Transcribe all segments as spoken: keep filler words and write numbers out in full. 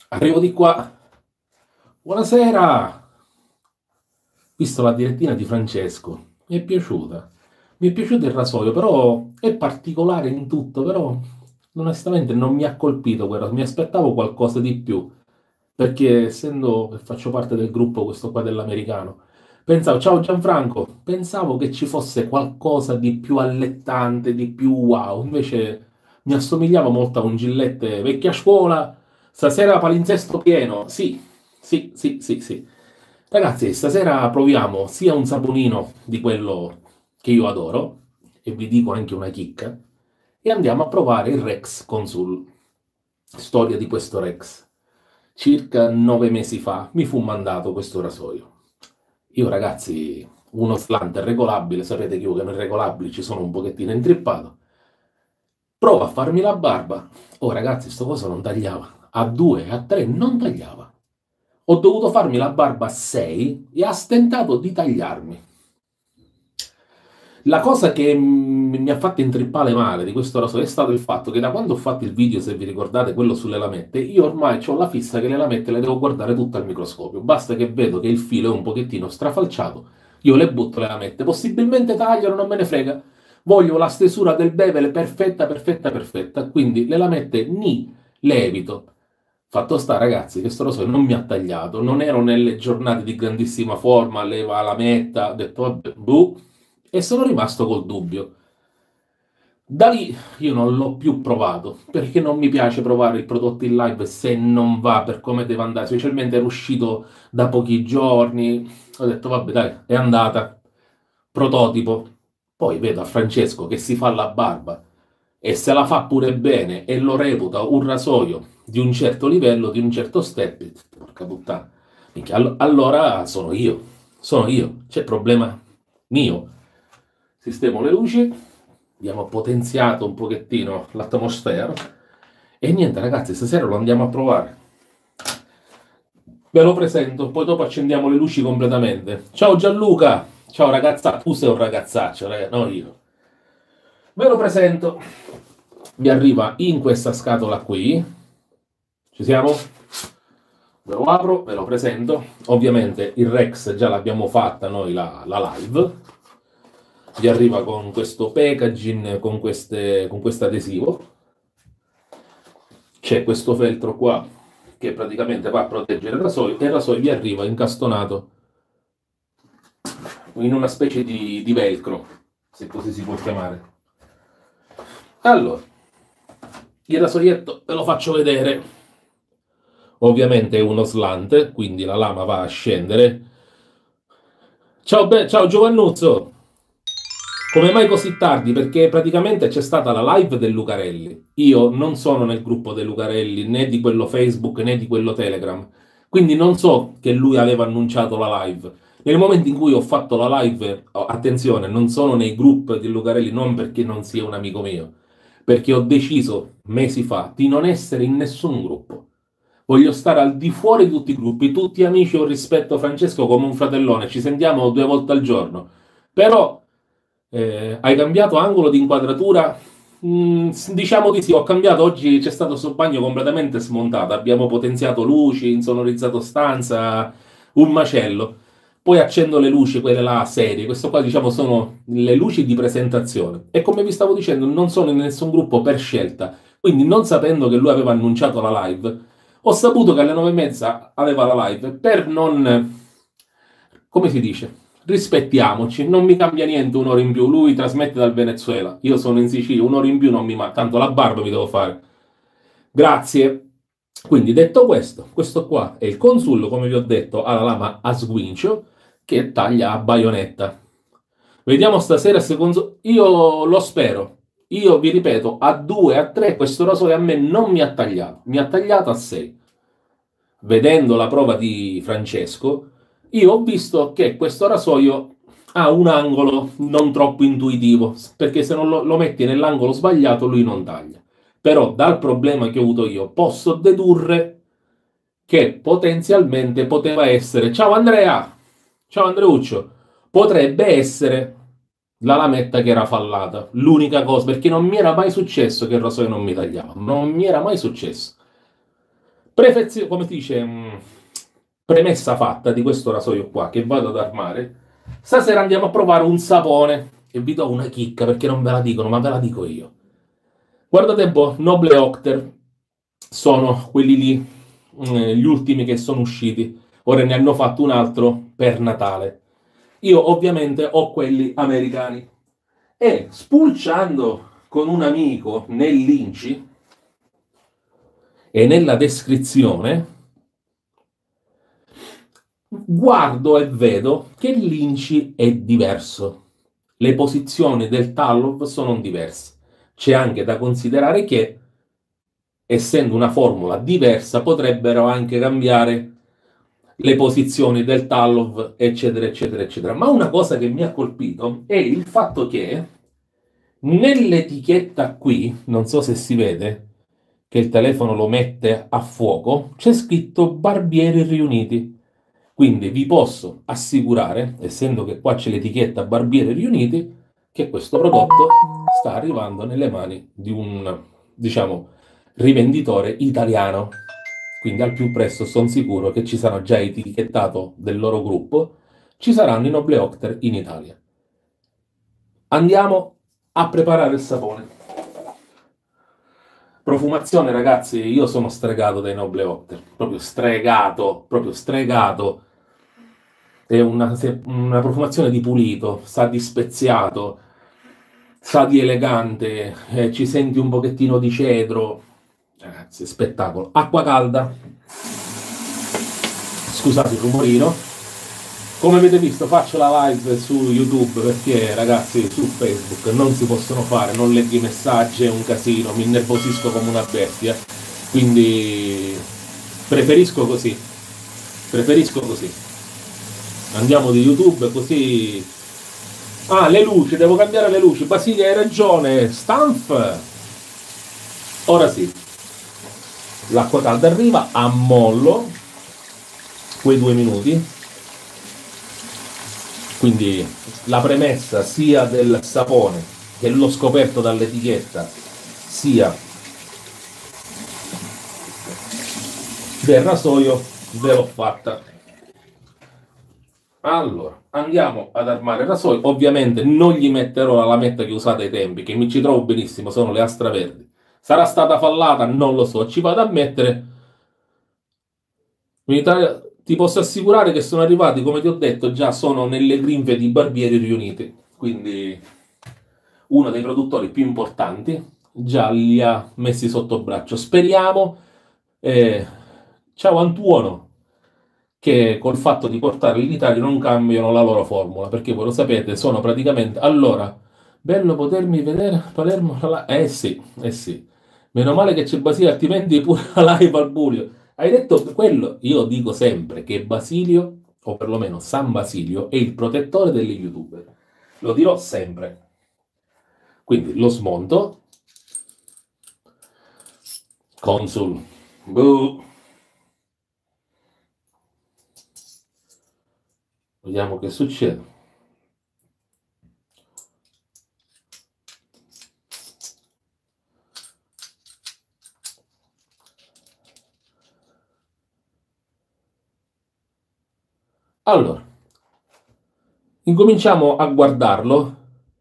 Arrivo di qua. Buonasera. Visto la direttina di Francesco. Mi è piaciuta. Mi è piaciuto il rasoio, però è particolare in tutto, però onestamente non mi ha colpito quel rasoio. Mi aspettavo qualcosa di più, perché essendo che faccio parte del gruppo questo qua dell'americano, pensavo, ciao Gianfranco, pensavo che ci fosse qualcosa di più allettante, di più wow, invece mi assomigliava molto a un Gillette vecchia scuola. Stasera palinsesto pieno. Sì, sì, sì, sì, sì. Ragazzi, stasera proviamo sia un saponino di quello che io adoro, e vi dico anche una chicca, e andiamo a provare il Rex Consul. Storia di questo Rex. Circa nove mesi fa mi fu mandato questo rasoio. Io, ragazzi, uno slante regolabile, sapete che io che non regolabili ci sono un pochettino intrippato. Provo a farmi la barba. Oh, ragazzi, sto coso non tagliava. A due, a tre non tagliava. Ho dovuto farmi la barba a sei e ha stentato di tagliarmi. La cosa che mm, mi ha fatto intrippare male di questo rasoio è stato il fatto che da quando ho fatto il video, se vi ricordate, quello sulle lamette, io ormai ho la fissa che le lamette le devo guardare tutte al microscopio. Basta che vedo che il filo è un pochettino strafalciato, io le butto le lamette. Possibilmente tagliano, non me ne frega. Voglio la stesura del bevel perfetta, perfetta, perfetta. Quindi le lamette ni le evito. Fatto sta, ragazzi, che sto rasoio non mi ha tagliato, non ero nelle giornate di grandissima forma, leva la metta, ho detto vabbè, buh, e sono rimasto col dubbio. Da lì io non l'ho più provato, perché non mi piace provare il prodotto in live se non va per come deve andare, specialmente era uscito da pochi giorni, ho detto vabbè dai, è andata, prototipo. Poi vedo a Francesco che si fa la barba e se la fa pure bene e lo reputa un rasoio di un certo livello, di un certo step, porca puttana, minchia, all- allora sono io, sono io, c'è problema mio. Sistemo le luci, abbiamo potenziato un pochettino l'atmosfera e niente ragazzi, stasera lo andiamo a provare. Ve lo presento, poi dopo accendiamo le luci completamente. Ciao Gianluca, ciao ragazza, tu sei un ragazzaccio, raga, no io. Ve lo presento, vi arriva in questa scatola qui, ci siamo? Ve lo apro, ve lo presento. Ovviamente il Rex già l'abbiamo fatta noi la, la live. Vi arriva con questo packaging, con, queste, con questo adesivo. C'è questo feltro qua che praticamente va a proteggere il rasoio e il rasoio vi arriva incastonato in una specie di, di velcro, se così si può chiamare. Allora, il rasoietto ve lo faccio vedere. Ovviamente è uno slant, quindi la lama va a scendere. Ciao, Be- ciao Giovannuzzo! Come mai così tardi? Perché praticamente c'è stata la live del Lucarelli. Io non sono nel gruppo dei Lucarelli, né di quello Facebook né di quello Telegram. Quindi non so che lui aveva annunciato la live. Nel momento in cui ho fatto la live, oh, attenzione, non sono nei gruppi di Lucarelli, non perché non sia un amico mio, perché ho deciso mesi fa di non essere in nessun gruppo. Voglio stare al di fuori di tutti i gruppi, tutti amici, ho rispetto Francesco come un fratellone, ci sentiamo due volte al giorno. Però eh, hai cambiato angolo di inquadratura? Mm, diciamo di sì, ho cambiato. Oggi c'è stato questo bagno completamente smontato. Abbiamo potenziato luci, insonorizzato stanza, un macello. Poi accendo le luci, quelle là serie. Questo qua, diciamo, sono le luci di presentazione. E come vi stavo dicendo, non sono in nessun gruppo per scelta. Quindi, non sapendo che lui aveva annunciato la live, ho saputo che alle nove e mezza aveva la live per non, come si dice, rispettiamoci, non mi cambia niente un'ora in più. Lui trasmette dal Venezuela, io sono in Sicilia, un'ora in più non mi manca, tanto la barba mi devo fare. Grazie. Quindi detto questo, questo qua è il Consul, come vi ho detto, ha la lama a sguincio che taglia a baionetta. Vediamo stasera se cons- io lo spero. Io vi ripeto, a due, a tre questo rasoio a me non mi ha tagliato, mi ha tagliato a sei. Vedendo la prova di Francesco, io ho visto che questo rasoio ha un angolo non troppo intuitivo, perché se non lo, lo metti nell'angolo sbagliato lui non taglia. Però dal problema che ho avuto io posso dedurre che potenzialmente poteva essere, ciao Andrea, ciao Andreuccio, potrebbe essere la lametta che era fallata. L'unica cosa, perché non mi era mai successo che il rasoio non mi tagliava, non mi era mai successo. Prefezio, come si dice, mh, premessa fatta di questo rasoio qua che vado ad armare, stasera andiamo a provare un sapone e vi do una chicca perché non ve la dicono, ma ve la dico io. Guardate un po', Noble Octer sono quelli lì, mh, gli ultimi che sono usciti. Ora ne hanno fatto un altro per Natale. Io ovviamente ho quelli americani e spulciando con un amico nell'Inci e nella descrizione guardo e vedo che l'Inci è diverso. Le posizioni del Tallov sono diverse. C'è anche da considerare che, essendo una formula diversa, potrebbero anche cambiare le posizioni del Tallov, eccetera, eccetera, eccetera. Ma una cosa che mi ha colpito è il fatto che nell'etichetta qui, non so se si vede, che il telefono lo mette a fuoco, c'è scritto Barbieri Riuniti. Quindi vi posso assicurare, essendo che qua c'è l'etichetta Barbieri Riuniti, che questo prodotto sta arrivando nelle mani di un, diciamo, rivenditore italiano. Quindi al più presto sono sicuro che ci sarà già etichettato del loro gruppo, ci saranno i Noble Octer in Italia. Andiamo a preparare il sapone. Profumazione, ragazzi, io sono stregato dai Noble Octer, proprio stregato, proprio stregato. È una, una profumazione di pulito, sa di speziato, sa di elegante, eh, ci senti un pochettino di cedro. Ragazzi, spettacolo. Acqua calda. Scusate il rumorino. Come avete visto faccio la live su YouTube perché, ragazzi, su Facebook non si possono fare, non leggo i messaggi, è un casino, mi innervosisco come una bestia, quindi preferisco così, preferisco così. Andiamo di YouTube così. Ah, le luci, devo cambiare le luci. Basile, hai ragione. Stanf. Ora sì. L'acqua calda arriva a mollo. Quei due minuti. Quindi la premessa sia del sapone che l'ho scoperto dall'etichetta, sia del rasoio, ve l'ho fatta. Allora, andiamo ad armare il rasoio. Ovviamente non gli metterò la lametta che usate ai tempi, che mi ci trovo benissimo, sono le Astra Verdi. Sarà stata fallata? Non lo so, ci vado a mettere. In Italia ti posso assicurare che sono arrivati, come ti ho detto, già sono nelle grinfie di Barbieri Riuniti. Quindi uno dei produttori più importanti già li ha messi sotto braccio. Speriamo. Eh, ciao Antuono, che col fatto di portarli in Italia non cambiano la loro formula, perché voi lo sapete, sono praticamente... Allora, bello potermi vedere Palermo... Eh sì, eh sì. Meno male che c'è Basilio, altrimenti pure la live al buio. Hai detto quello? Io dico sempre che Basilio, o perlomeno San Basilio, è il protettore degli youtuber. Lo dirò sempre. Quindi lo smonto. Consul. Boh. Vediamo che succede. Allora, incominciamo a guardarlo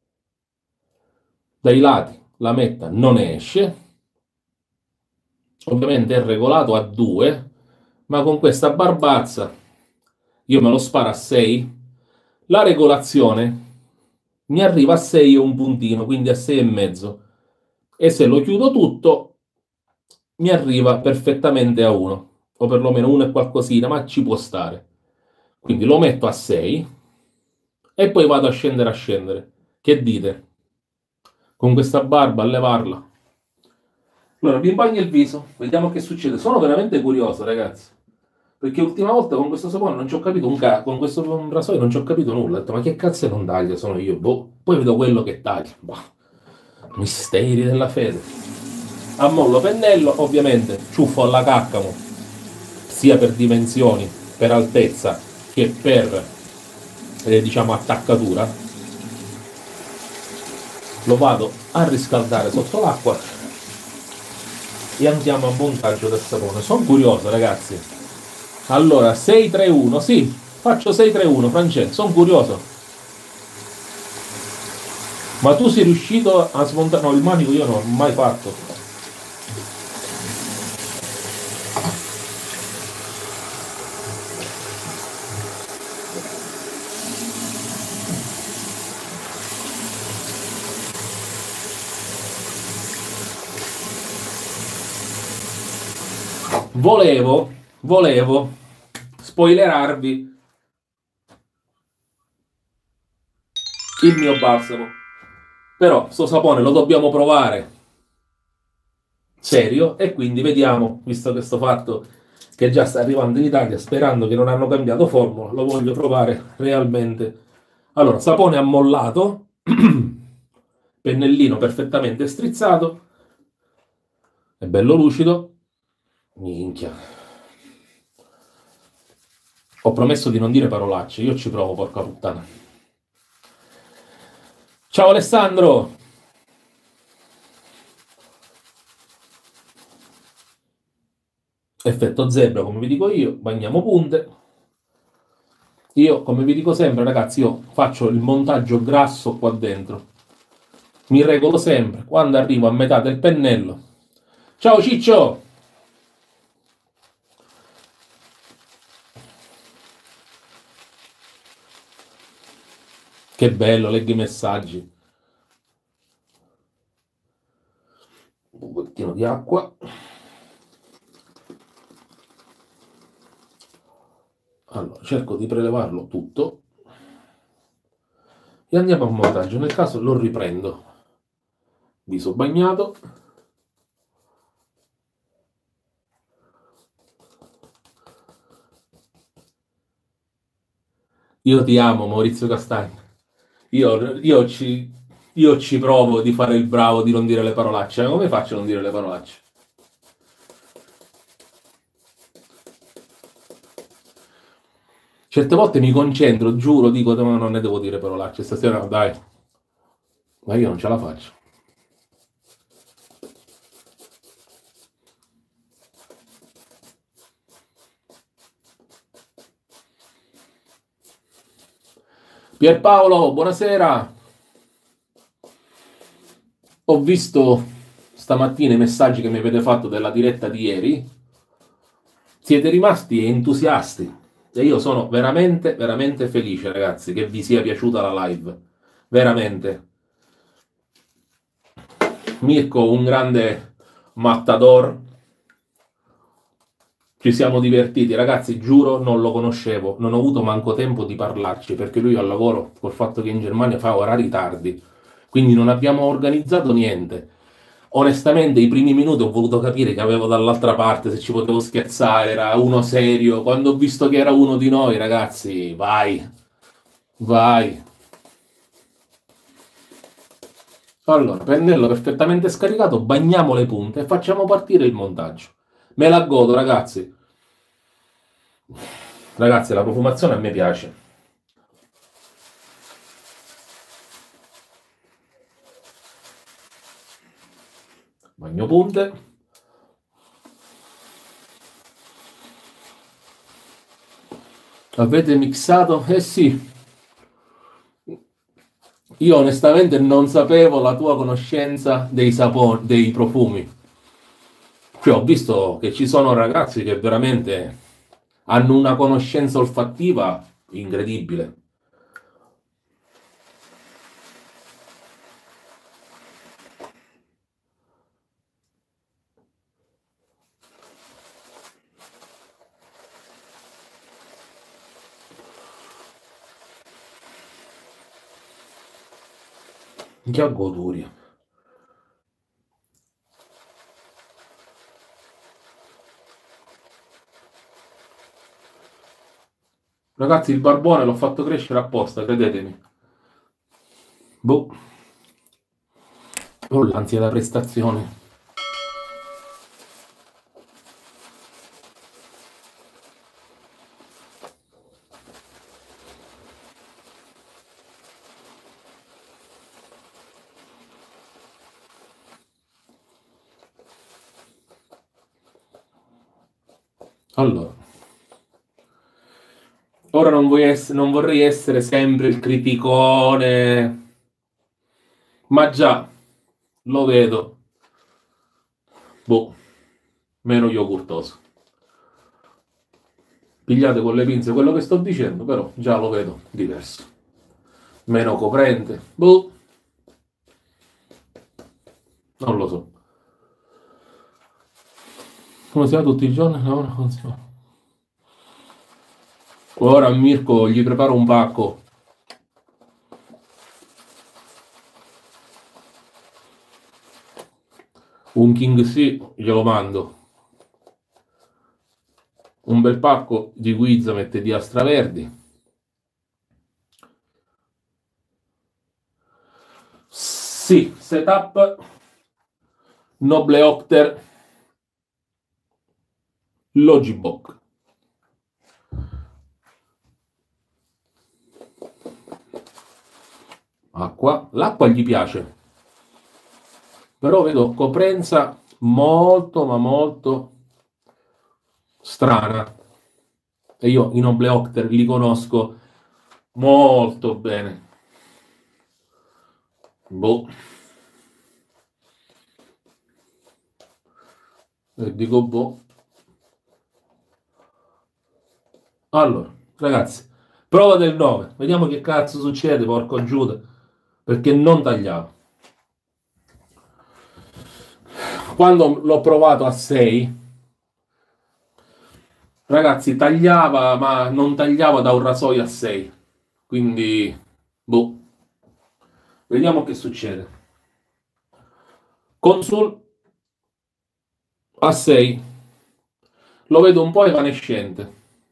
dai lati. La metta non esce, ovviamente è regolato a due, ma con questa barbazza io me lo sparo a sei. La regolazione mi arriva a sei e un puntino, quindi a sei e mezzo, e se lo chiudo tutto mi arriva perfettamente a uno, o perlomeno uno e qualcosina, ma ci può stare. Quindi lo metto a sei e poi vado a scendere a scendere. Che dite? Con questa barba a levarla. Allora vi bagno il viso, vediamo che succede. Sono veramente curioso, ragazzi, perché l'ultima volta con questo sapone non ci ho capito un cazzo, con questo rasoio non ci ho capito nulla. Ho detto, ma che cazzo non taglia? Sono io, boh. Poi vedo quello che taglia. Boh. Misteri della fede. Ammollo pennello, ovviamente ciuffo alla caccamo, sia per dimensioni, per altezza, che per, eh, diciamo, attaccatura. Lo vado a riscaldare sotto l'acqua e andiamo a montaggio del sapone. Sono curioso, ragazzi. Allora, sei tre uno, sì, faccio sei tre uno, Francesco, sono curioso. Ma tu sei riuscito a smontare? No, il manico io non l'ho mai fatto. Volevo, volevo spoilerarvi il mio balsamo. Però sto sapone lo dobbiamo provare serio e quindi vediamo, visto che sto fatto che già sta arrivando in Italia, sperando che non hanno cambiato formula, lo voglio provare realmente. Allora, sapone ammollato, pennellino perfettamente strizzato, è bello lucido. Minchia. Ho promesso di non dire parolacce, io ci provo, porca puttana. Ciao Alessandro! Effetto zebra, come vi dico io, bagniamo punte. Io, come vi dico sempre, ragazzi, io faccio il montaggio grasso qua dentro. Mi regolo sempre, quando arrivo a metà del pennello. Ciao Ciccio! Che bello, leggo i messaggi. Un pochettino di acqua. Allora, cerco di prelevarlo tutto. E andiamo a montaggio. Nel caso lo riprendo. Viso bagnato. Io ti amo, Maurizio Castagna. Io, io ci, io ci provo di fare il bravo, di non dire le parolacce. Ma come faccio a non dire le parolacce? Certe volte mi concentro, giuro, dico, ma non ne devo dire parolacce. Stasera, dai. Ma io non ce la faccio. Pierpaolo, buonasera. Ho visto stamattina i messaggi che mi avete fatto della diretta di ieri. Siete rimasti entusiasti e io sono veramente, veramente felice, ragazzi, che vi sia piaciuta la live. Veramente. Mirko, un grande matador. Ci siamo divertiti, ragazzi, giuro, non lo conoscevo, non ho avuto manco tempo di parlarci perché lui al lavoro, col fatto che in Germania fa orari tardi, quindi non abbiamo organizzato niente. Onestamente, i primi minuti ho voluto capire che avevo dall'altra parte, se ci potevo scherzare, era uno serio. Quando ho visto che era uno di noi, ragazzi, vai, vai. Allora, pennello perfettamente scaricato, bagniamo le punte e facciamo partire il montaggio. Me la godo, ragazzi. Ragazzi, la profumazione a me piace. Bagno punte. Avete mixato? Eh sì. Io onestamente non sapevo la tua conoscenza dei sapori, dei profumi. Cioè, ho visto che ci sono ragazzi che veramente hanno una conoscenza olfattiva incredibile. Che goduria. Ragazzi, il barbone l'ho fatto crescere apposta, credetemi. Boh. Ho l'ansia da prestazione. Allora, ora non, vuoi ess- non vorrei essere sempre il criticone, ma già lo vedo, boh, meno yogurtoso. Pigliate con le pinze quello che sto dicendo, però già lo vedo diverso. Meno coprente, boh, non lo so. Come si fa tutti i giorni? Lavora funziona. Ora a Mirko gli preparo un pacco. Un King sì, glielo mando. Un bel pacco di Guizza mette di Astraverdi. Sì, setup Nobleopter Logibok. Acqua. L'acqua gli piace. Però vedo coprenza molto, ma molto strana. E io i Nobleopter li conosco molto bene. Boh. E dico boh. Allora, ragazzi, prova del nove. Vediamo che cazzo succede, porco Giuda. Perché non tagliava. Quando l'ho provato a sei, ragazzi, tagliava, ma non tagliava da un rasoio a sei. Quindi, boh. Vediamo che succede. Consul a sei. Lo vedo un po' evanescente.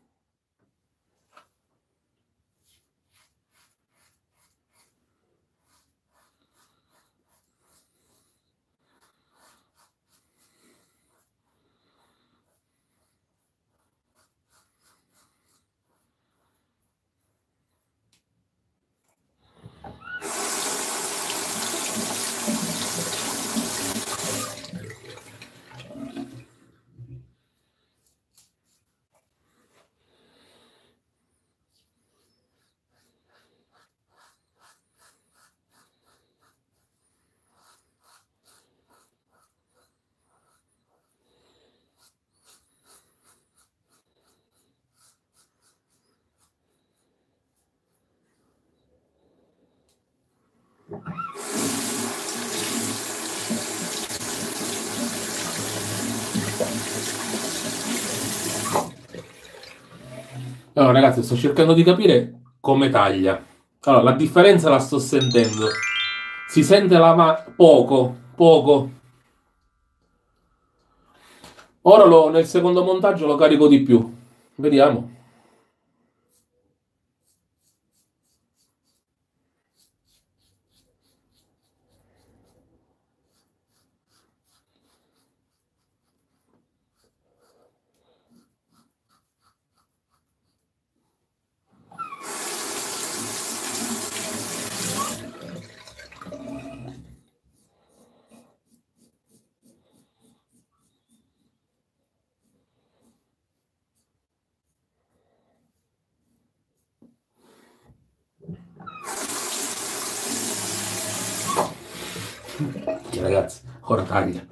Allora, ragazzi, sto cercando di capire come taglia. Allora, la differenza la sto sentendo. Si sente la ma poco, poco. Ora lo, nel secondo montaggio lo carico di più. Vediamo. Ragazzi, ora taglia.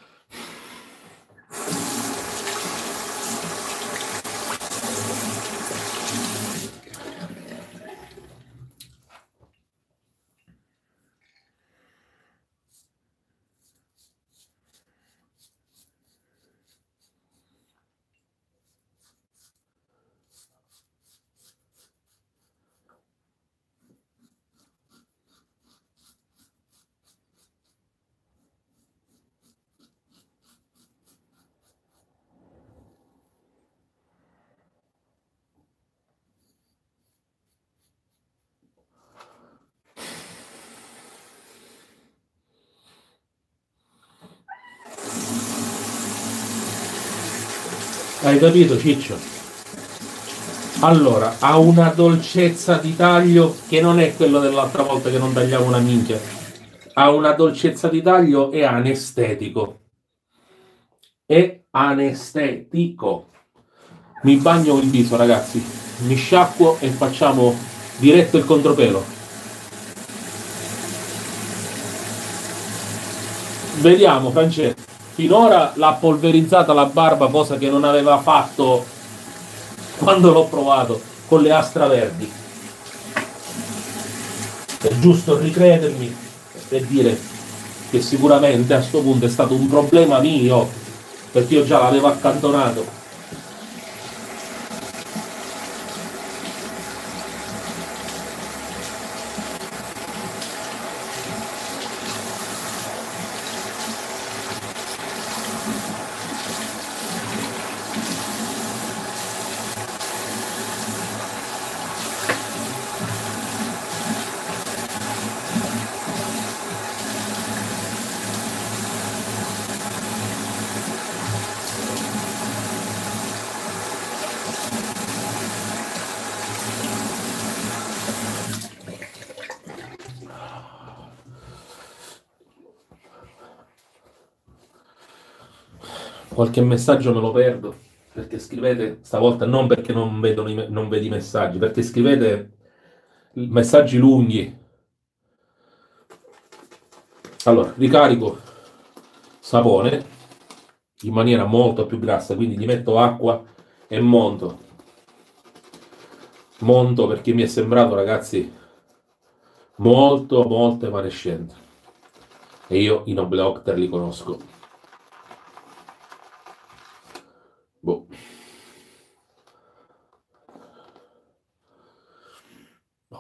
Hai capito, Ciccio? Allora, ha una dolcezza di taglio che non è quello dell'altra volta che non tagliavo una minchia. Ha una dolcezza di taglio e anestetico. È anestetico. Mi bagno il viso, ragazzi, mi sciacquo e facciamo diretto il contropelo. Vediamo, Francesco. Finora l'ha polverizzata la barba, cosa che non aveva fatto quando l'ho provato con le Astra Verdi. È giusto ricredermi e dire che sicuramente a sto punto è stato un problema mio, perché io già l'avevo accantonato. Qualche messaggio me lo perdo perché scrivete stavolta non perché non vedono i me- non vedi i messaggi, perché scrivete messaggi lunghi. Allora, ricarico sapone in maniera molto più grassa, quindi gli metto acqua e monto. Monto perché mi è sembrato, ragazzi, molto molto evanescente. E io i Noble Octer li conosco. Boh. No.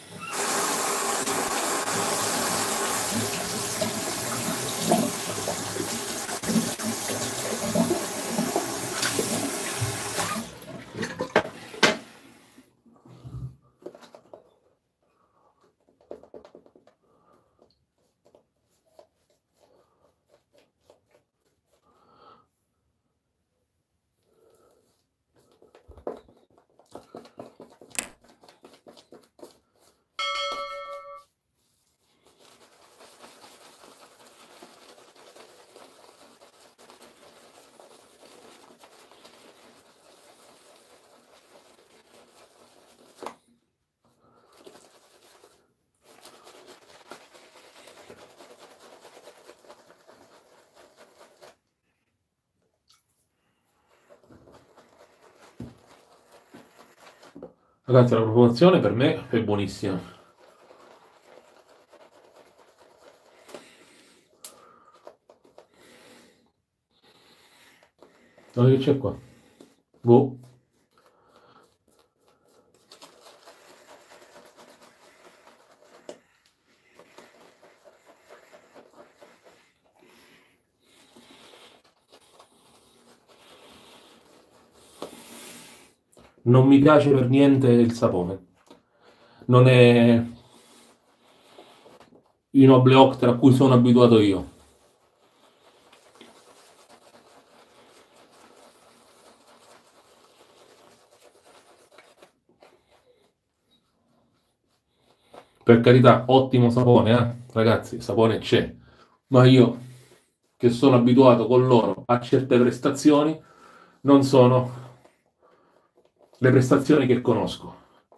Ragazzi, la proporzione per me è buonissima. Dove c'è qua? Boh. Non mi piace per niente il sapone. Non è i Noble Octer a cui sono abituato io. Per carità, ottimo sapone, eh? Ragazzi, sapone c'è. Ma io, che sono abituato con loro a certe prestazioni, non sono le prestazioni che conosco.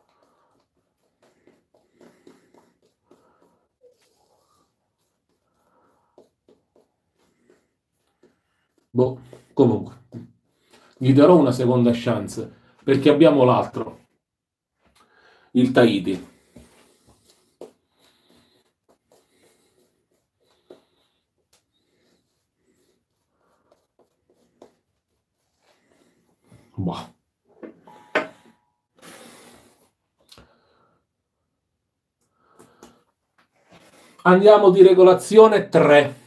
Boh, comunque, gli darò una seconda chance, perché abbiamo l'altro, il Tahiti. Boh. Andiamo di regolazione tre.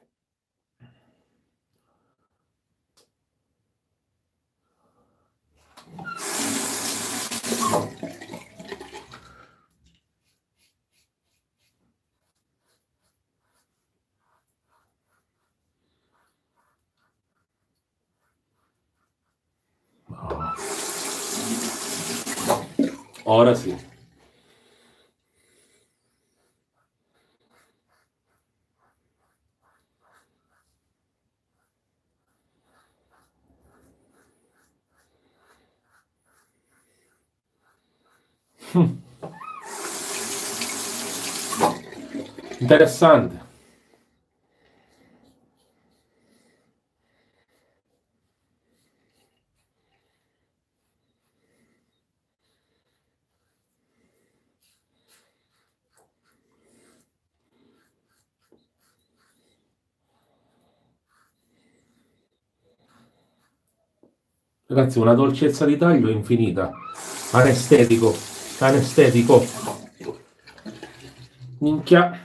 Ora sì. Hm. Interessante. Ragazzi, una dolcezza di taglio infinita. Anestetico. Anestetico. Minchia.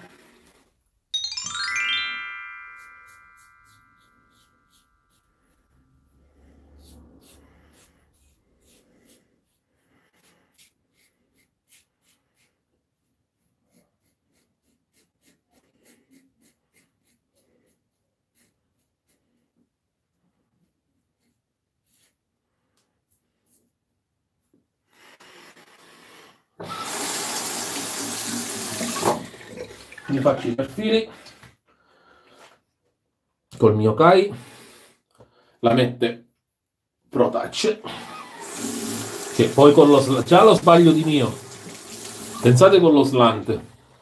Mi faccio i perfili col mio Kai, la mette Pro Touch, che poi con lo sl- già lo sbaglio di mio, pensate con lo slant,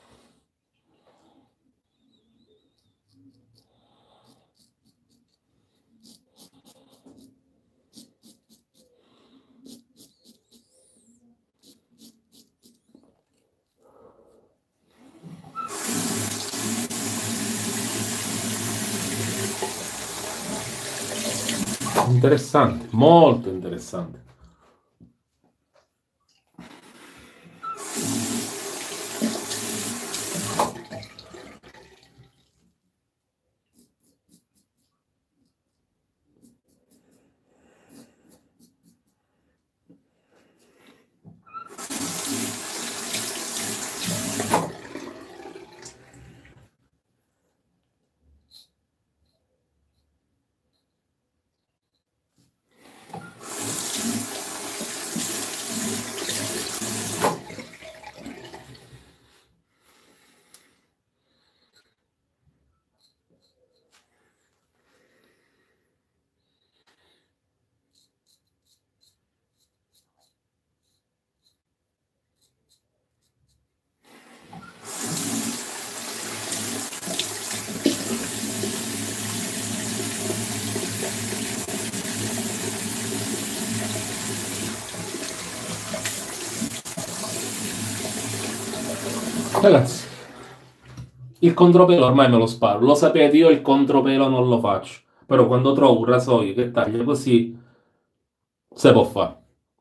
interessante, molto interessante. Ragazzi, il contropelo ormai me lo sparo, lo sapete, io il contropelo non lo faccio, però quando trovo un rasoio che taglia così, se può fare.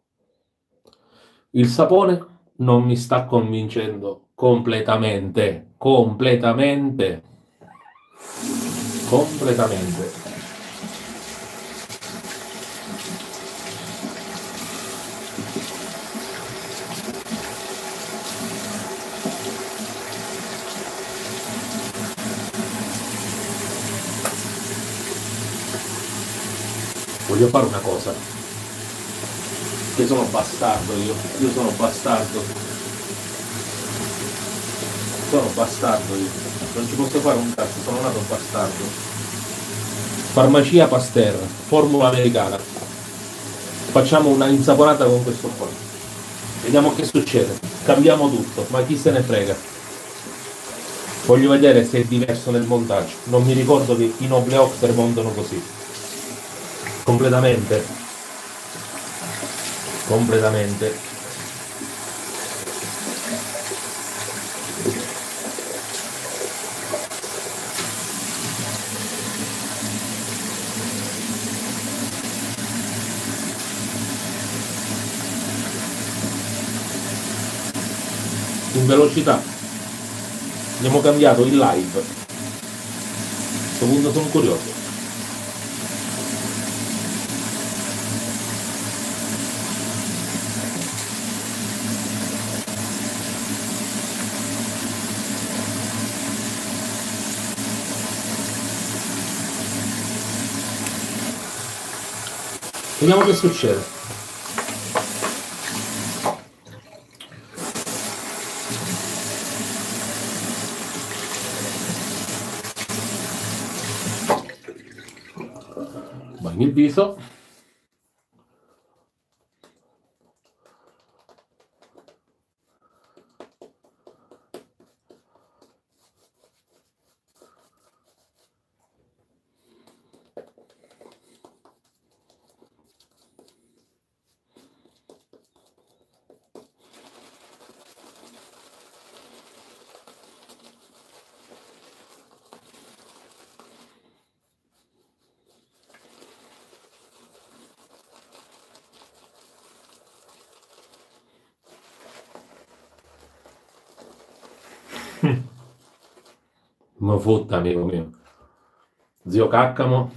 Il sapone non mi sta convincendo completamente, completamente, completamente. Voglio fare una cosa, che sono bastardo io, io sono bastardo, sono bastardo io, non ci posso fare un cazzo, sono nato bastardo. Farmacia Pasteur, formula americana. Facciamo una insaponata con questo qua. Vediamo che succede. Cambiamo tutto, ma chi se ne frega. Voglio vedere se è diverso nel montaggio. Non mi ricordo che i Nobleocter montano così. Completamente. Completamente. In velocità abbiamo cambiato il live. A questo punto sono curioso. Vediamo che succede. Bagno il viso. Ma fotta, amico mio. Zio Caccamo.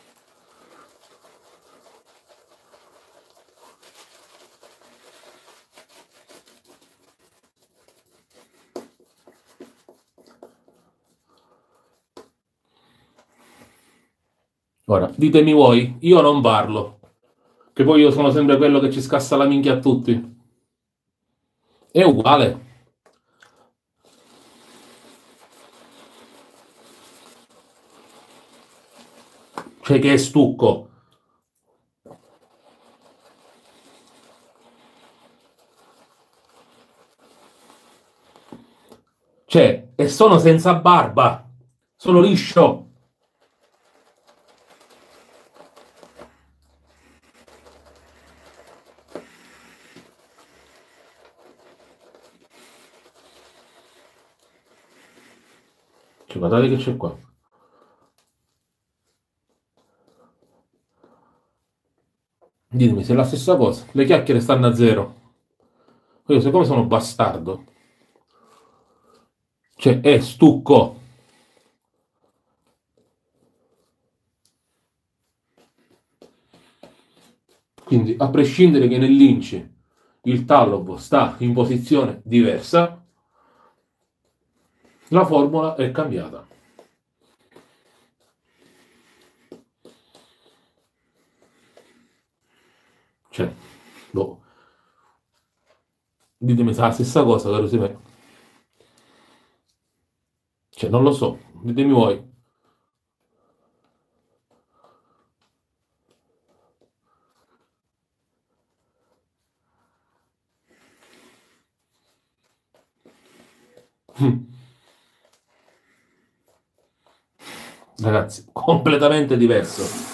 Ora, ditemi voi, io non parlo, che poi io sono sempre quello che ci scassa la minchia a tutti. È uguale. Cioè che è stucco. Cioè, e sono senza barba. Sono liscio. Cioè, guardate che c'è qua. Ditemi se è la stessa cosa. Le chiacchiere stanno a zero. Io siccome sono bastardo. Cioè, è stucco. Quindi, a prescindere che nell'Inci il tallobo sta in posizione diversa, la formula è cambiata. Cioè, boh. Ditemi se è la stessa cosa, caro Sime. Cioè, non lo so. Ditemi voi. Ragazzi, completamente diverso.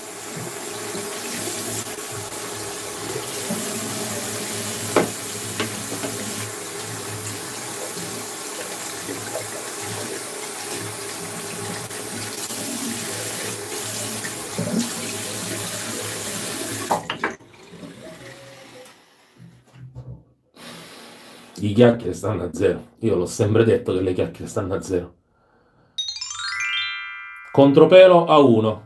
I chiacchiere stanno a zero. Io l'ho sempre detto che le chiacchiere stanno a zero. Contropelo a uno.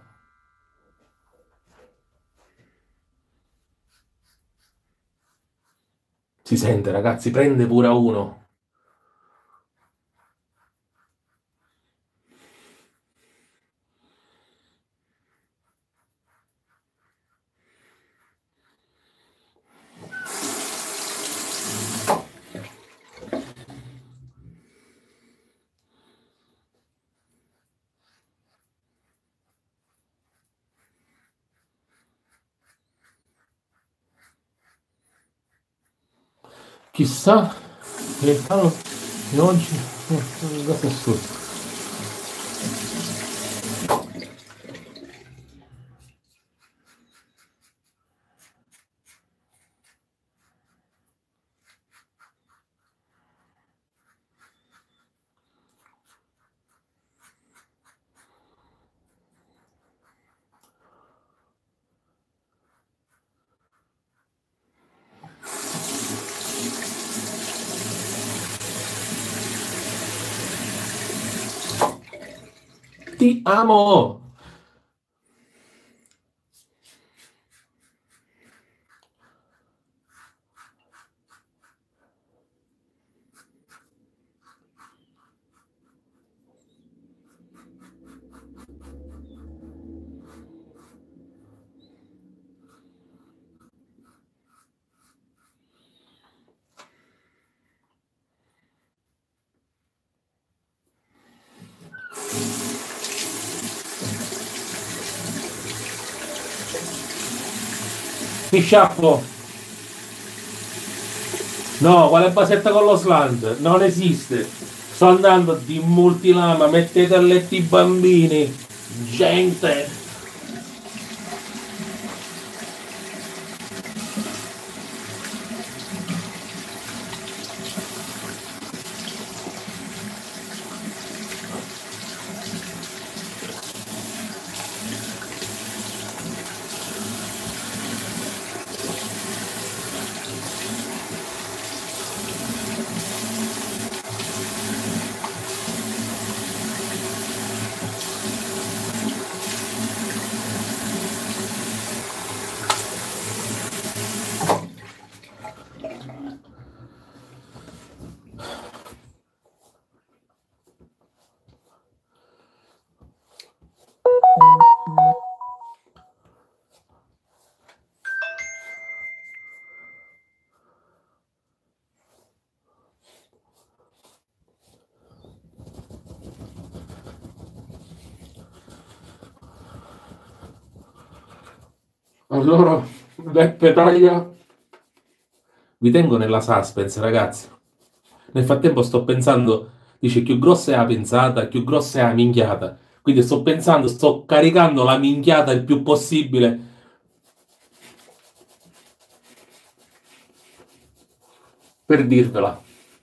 Si sente, ragazzi, prende pure a uno. Chissà che il calo di oggi è assurdo. Ti amo! Mi sciacquo. No, quale basetta con lo slant? Non esiste. Sto andando di multilama, mettete a letto i bambini. Gente. loro Beppe taglia. Vi tengo nella suspense, ragazzi. Nel frattempo sto pensando, dice, più grossa è la pensata, più grossa è la minchiata. Quindi sto pensando, sto caricando la minchiata il più possibile. Per dirvela.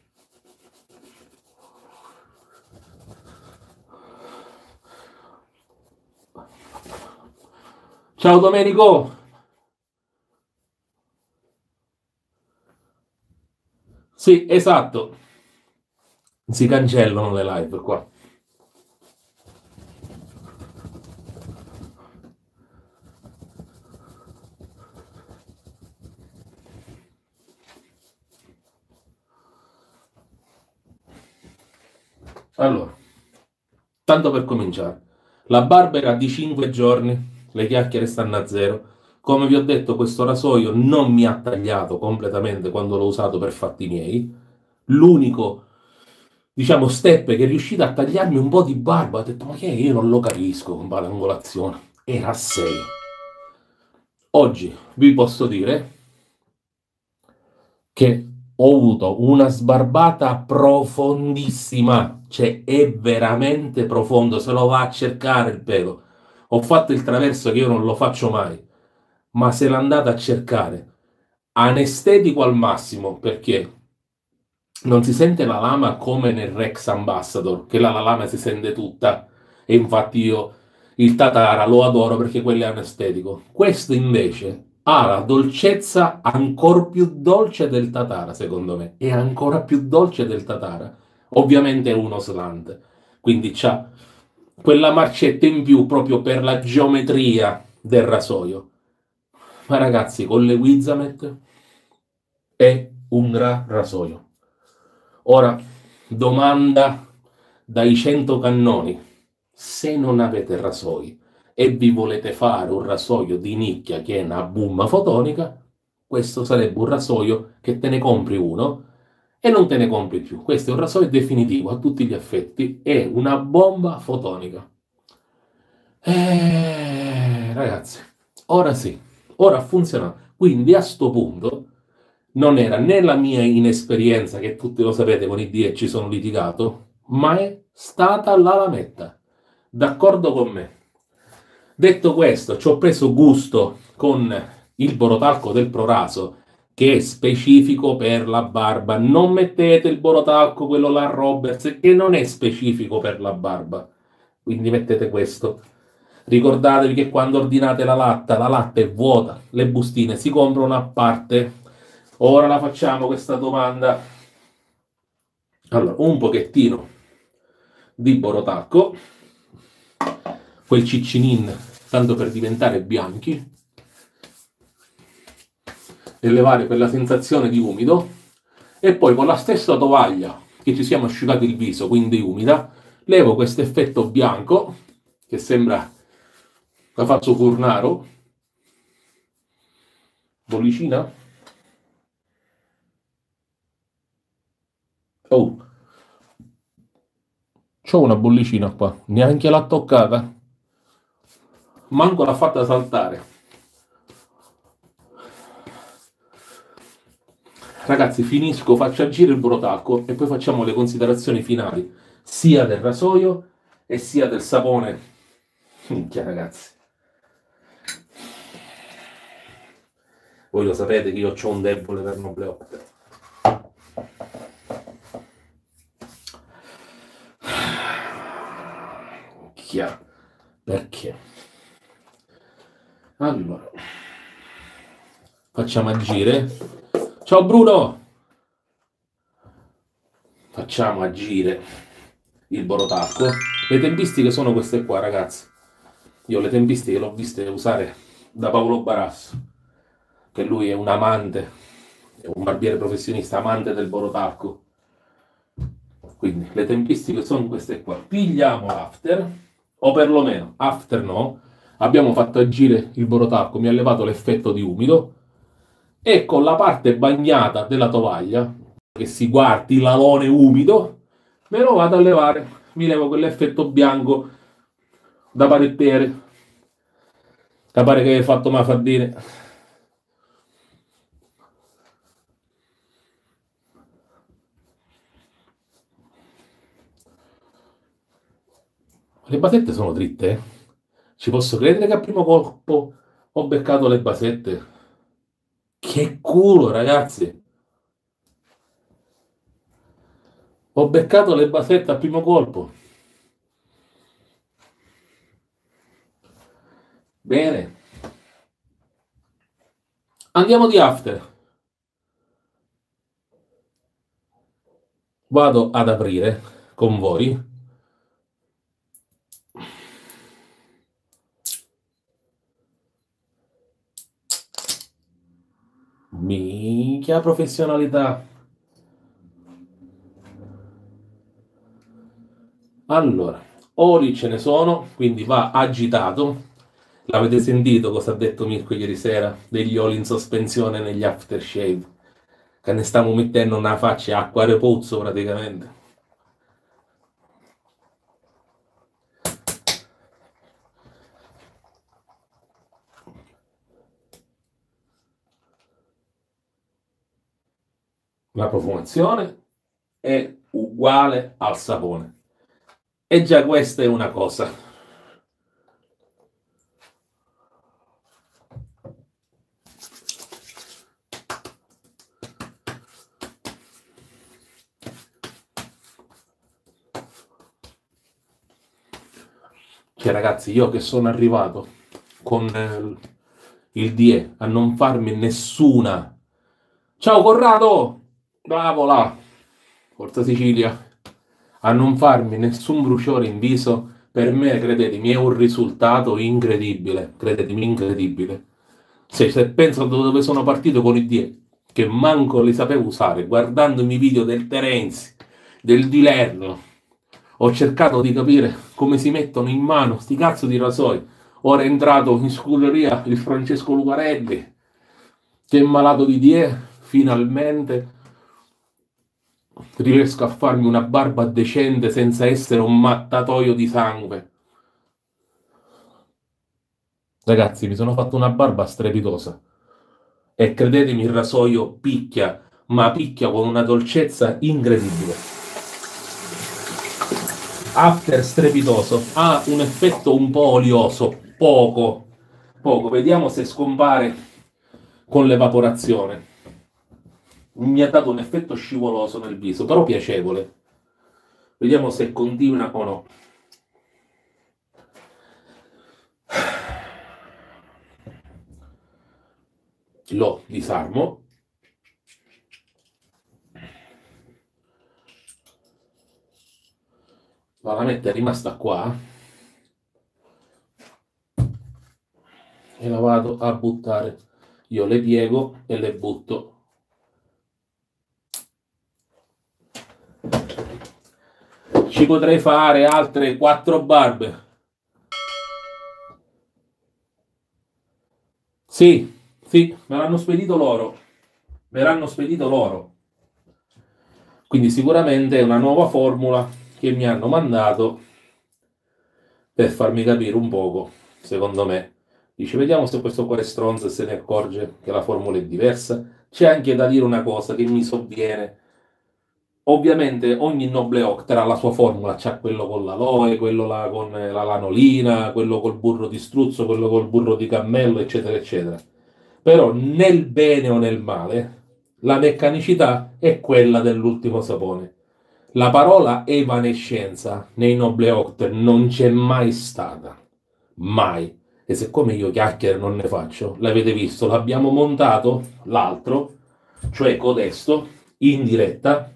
Ciao Domenico. Sì, esatto. Si cancellano le live qua. Allora, tanto per cominciare, la Barbera di cinque giorni, le chiacchiere stanno a zero. Come vi ho detto, questo rasoio non mi ha tagliato completamente quando l'ho usato per fatti miei. L'unico, diciamo, step che è riuscito a tagliarmi un po' di barba, ho detto, ma che è? Io non lo capisco con l'angolazione. Era a sei. Oggi vi posso dire che ho avuto una sbarbata profondissima, cioè è veramente profondo, se lo va a cercare il pelo. Ho fatto il traverso che io non lo faccio mai, ma se l'andate a cercare, anestetico al massimo, perché non si sente la lama come nel Rex Ambassador, che la, la lama si sente tutta, e infatti io il Tatara lo adoro perché quello è anestetico. Questo invece ha la dolcezza ancora più dolce del Tatara, secondo me, è ancora più dolce del Tatara. Ovviamente è uno slant, quindi c'ha quella marcetta in più proprio per la geometria del rasoio. Ma ragazzi, con le Wizamet è un gran rasoio. Ora, domanda dai cento cannoni. Se non avete rasoi e vi volete fare un rasoio di nicchia che è una boom fotonica, questo sarebbe un rasoio che te ne compri uno e non te ne compri più. Questo è un rasoio definitivo a tutti gli effetti, è una bomba fotonica. Eh, ragazzi, ora sì, ora funziona. Quindi a sto punto non era né la mia inesperienza, che tutti lo sapete con i D e ci sono litigato, ma è stata la lametta. D'accordo con me. Detto questo, ci ho preso gusto con il borotalco del Proraso, che è specifico per la barba. Non mettete il borotalco, quello là Roberts, che non è specifico per la barba. Quindi mettete questo. Ricordatevi che quando ordinate la latta, la latta è vuota, le bustine si comprano a parte. Ora la facciamo questa domanda. Allora, un pochettino di borotalco, quel ciccinin, tanto per diventare bianchi, e levare quella sensazione di umido, e poi con la stessa tovaglia che ci siamo asciugati il viso, quindi umida, levo questo effetto bianco, che sembra la faccio Furnaro, bollicina. Oh, c'ho una bollicina qua, neanche l'ha toccata, manco l'ha fatta saltare. Ragazzi, finisco, faccio agire il borotalco e poi facciamo le considerazioni finali, sia del rasoio e sia del sapone. Minchia, ragazzi. Voi lo sapete che io ho un debole per Nobleotte. Chiaro. Perché? Allora, facciamo agire. Ciao Bruno! Facciamo agire il borotalco. Le tempistiche sono queste qua, ragazzi. Io le tempistiche le ho viste usare da Paolo Barasso, che lui è un amante, è un barbiere professionista, amante del borotalco. Quindi le tempistiche sono queste qua. Pigliamo l'after, o perlomeno after no, abbiamo fatto agire il borotalco, mi ha levato l'effetto di umido, e con la parte bagnata della tovaglia, che si guardi l'alone umido, me lo vado a levare, mi levo quell'effetto bianco da panettiere. Capare che hai fatto Mafaldini. Le basette sono dritte? Ci posso credere che al primo colpo ho beccato le basette? Che culo, ragazzi! Ho beccato le basette al primo colpo. Bene. Andiamo di after. Vado ad aprire con voi. Minchia professionalità. Allora, oli ce ne sono, quindi va agitato. L'avete sentito cosa ha detto Mirko ieri sera? Degli oli in sospensione negli aftershave. Che ne stiamo mettendo una faccia acqua a repozzo praticamente. La profumazione è uguale al sapone. E già questa è una cosa. Cioè ragazzi, io che sono arrivato con il D E a non farmi nessuna... Ciao Corrado! Bravo là! Forza Sicilia! A non farmi nessun bruciore in viso, per me, credetemi, è un risultato incredibile. Credetemi, incredibile. Se, se penso da dove sono partito con i D E, che manco li sapevo usare, guardandomi i video del Terenzi, del Di Lerno, ho cercato di capire come si mettono in mano sti cazzo di rasoi. Ora è entrato in scuderia il Francesco Lucarelli, che è malato di D E, finalmente riesco a farmi una barba decente senza essere un mattatoio di sangue. Ragazzi, mi sono fatto una barba strepitosa e credetemi, il rasoio picchia, ma picchia con una dolcezza incredibile. After strepitoso, ha un effetto un po' olioso, poco, poco. Vediamo se scompare con l'evaporazione. Mi ha dato un effetto scivoloso nel viso, però piacevole. Vediamo se continua o no. Lo disarmo. La lametta è rimasta qua e la vado a buttare. Io le piego e le butto. Ci potrei fare altre quattro barbe. Sì, sì, me l'hanno spedito loro. Me l'hanno spedito loro. Quindi sicuramente è una nuova formula che mi hanno mandato per farmi capire un poco, secondo me. Dice, vediamo se questo qua è stronzo e se ne accorge che la formula è diversa. C'è anche da dire una cosa che mi sovviene. Ovviamente ogni Noble Octer ha la sua formula, c'ha quello con l'aloe, quello là con la lanolina, quello col burro di struzzo, quello col burro di cammello, eccetera, eccetera. Però nel bene o nel male, la meccanicità è quella dell'ultimo sapone. La parola evanescenza nei Noble Octer non c'è mai stata. Mai. E siccome io chiacchiere non ne faccio, l'avete visto, l'abbiamo montato, l'altro, cioè codesto, in diretta,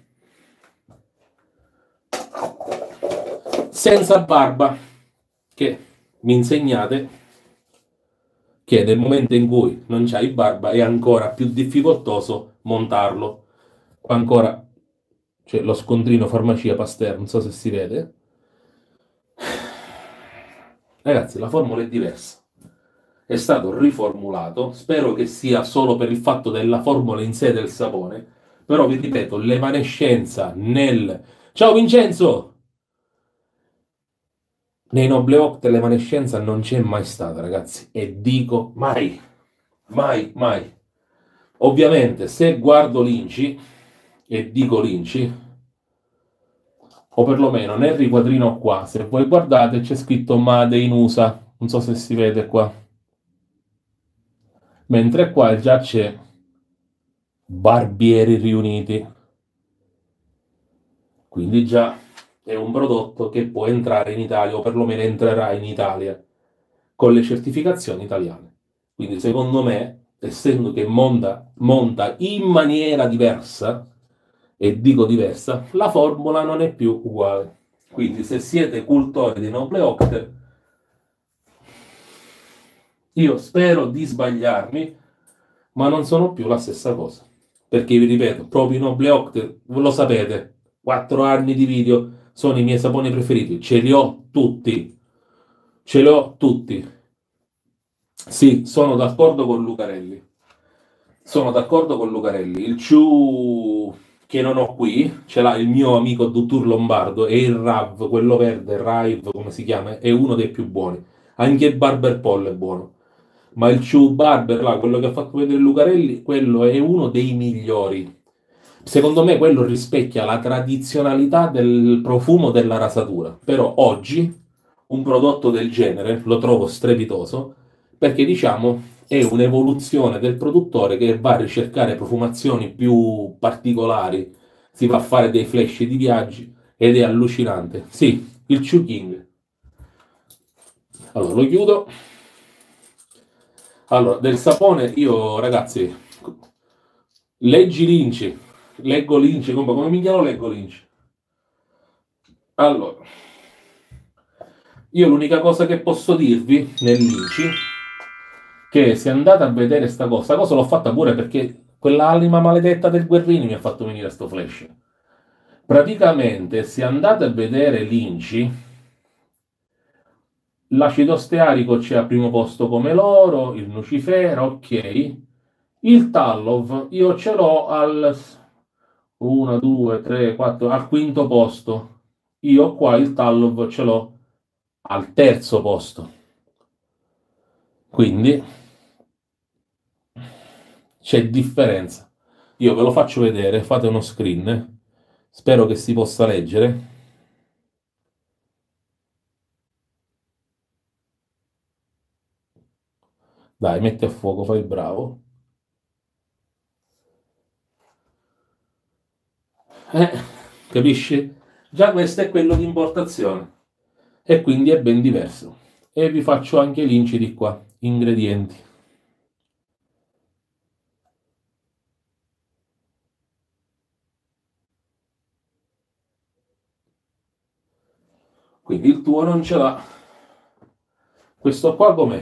senza barba, che mi insegnate che nel momento in cui non c'hai barba è ancora più difficoltoso montarlo. Qua ancora c'è lo scontrino farmacia Pasteur, non so se si vede. Ragazzi, la formula è diversa. È stato riformulato, spero che sia solo per il fatto della formula in sé del sapone, però vi ripeto, l'evanescenza nel... Ciao Vincenzo! Nei Nobleoct l'emanescenza non c'è mai stata, ragazzi, e dico mai, mai, mai. Ovviamente, se guardo l'Inci, e dico l'Inci, o perlomeno nel riquadrino qua, se voi guardate c'è scritto Made in U S A, non so se si vede qua, mentre qua già c'è Barbieri Riuniti, quindi già è un prodotto che può entrare in Italia, o perlomeno entrerà in Italia, con le certificazioni italiane. Quindi secondo me, essendo che monta, monta in maniera diversa, e dico diversa, la formula non è più uguale. Quindi se siete cultori di Nobleoct, io spero di sbagliarmi, ma non sono più la stessa cosa. Perché vi ripeto, proprio i Nobleoct, voi lo sapete, quattro anni di video, sono i miei saponi preferiti, ce li ho tutti, ce li ho tutti. Sì, sono d'accordo con Lucarelli. Sono d'accordo con Lucarelli. Il Ciu che non ho qui, ce l'ha il mio amico dottor Lombardo, e il Rav, quello verde, Rive, come si chiama, è uno dei più buoni. Anche il Barber Paul è buono. Ma il Ciu Barber, là, quello che ha fatto vedere Lucarelli, quello è uno dei migliori. Secondo me quello rispecchia la tradizionalità del profumo della rasatura. Però oggi un prodotto del genere lo trovo strepitoso perché diciamo è un'evoluzione del produttore che va a ricercare profumazioni più particolari, si va a fare dei flash di viaggi ed è allucinante. Sì, il Chu King. Allora lo chiudo. Allora, del sapone io ragazzi, leggi Linci, leggo Linci, come, come minchia lo leggo Linci? Allora, io l'unica cosa che posso dirvi nell'Inci, che se andate a vedere sta cosa, sta cosa l'ho fatta pure perché quell'anima maledetta del Guerrini mi ha fatto venire sto flash. Praticamente, se andate a vedere l'Inci, l'acido stearico c'è al primo posto come l'oro, il nucifero, ok. Il Tallov io ce l'ho al uno, due, tre, quattro, al quinto posto. Io qua il Tallov ce l'ho al terzo posto. Quindi c'è differenza. Io ve lo faccio vedere, fate uno screen. Spero che si possa leggere. Dai, metti a fuoco, fai il bravo. Eh, capisci? Già questo è quello di importazione. E quindi è ben diverso. E vi faccio anche l'inci di qua, ingredienti. Quindi il tuo non ce l'ha. Questo qua com'è?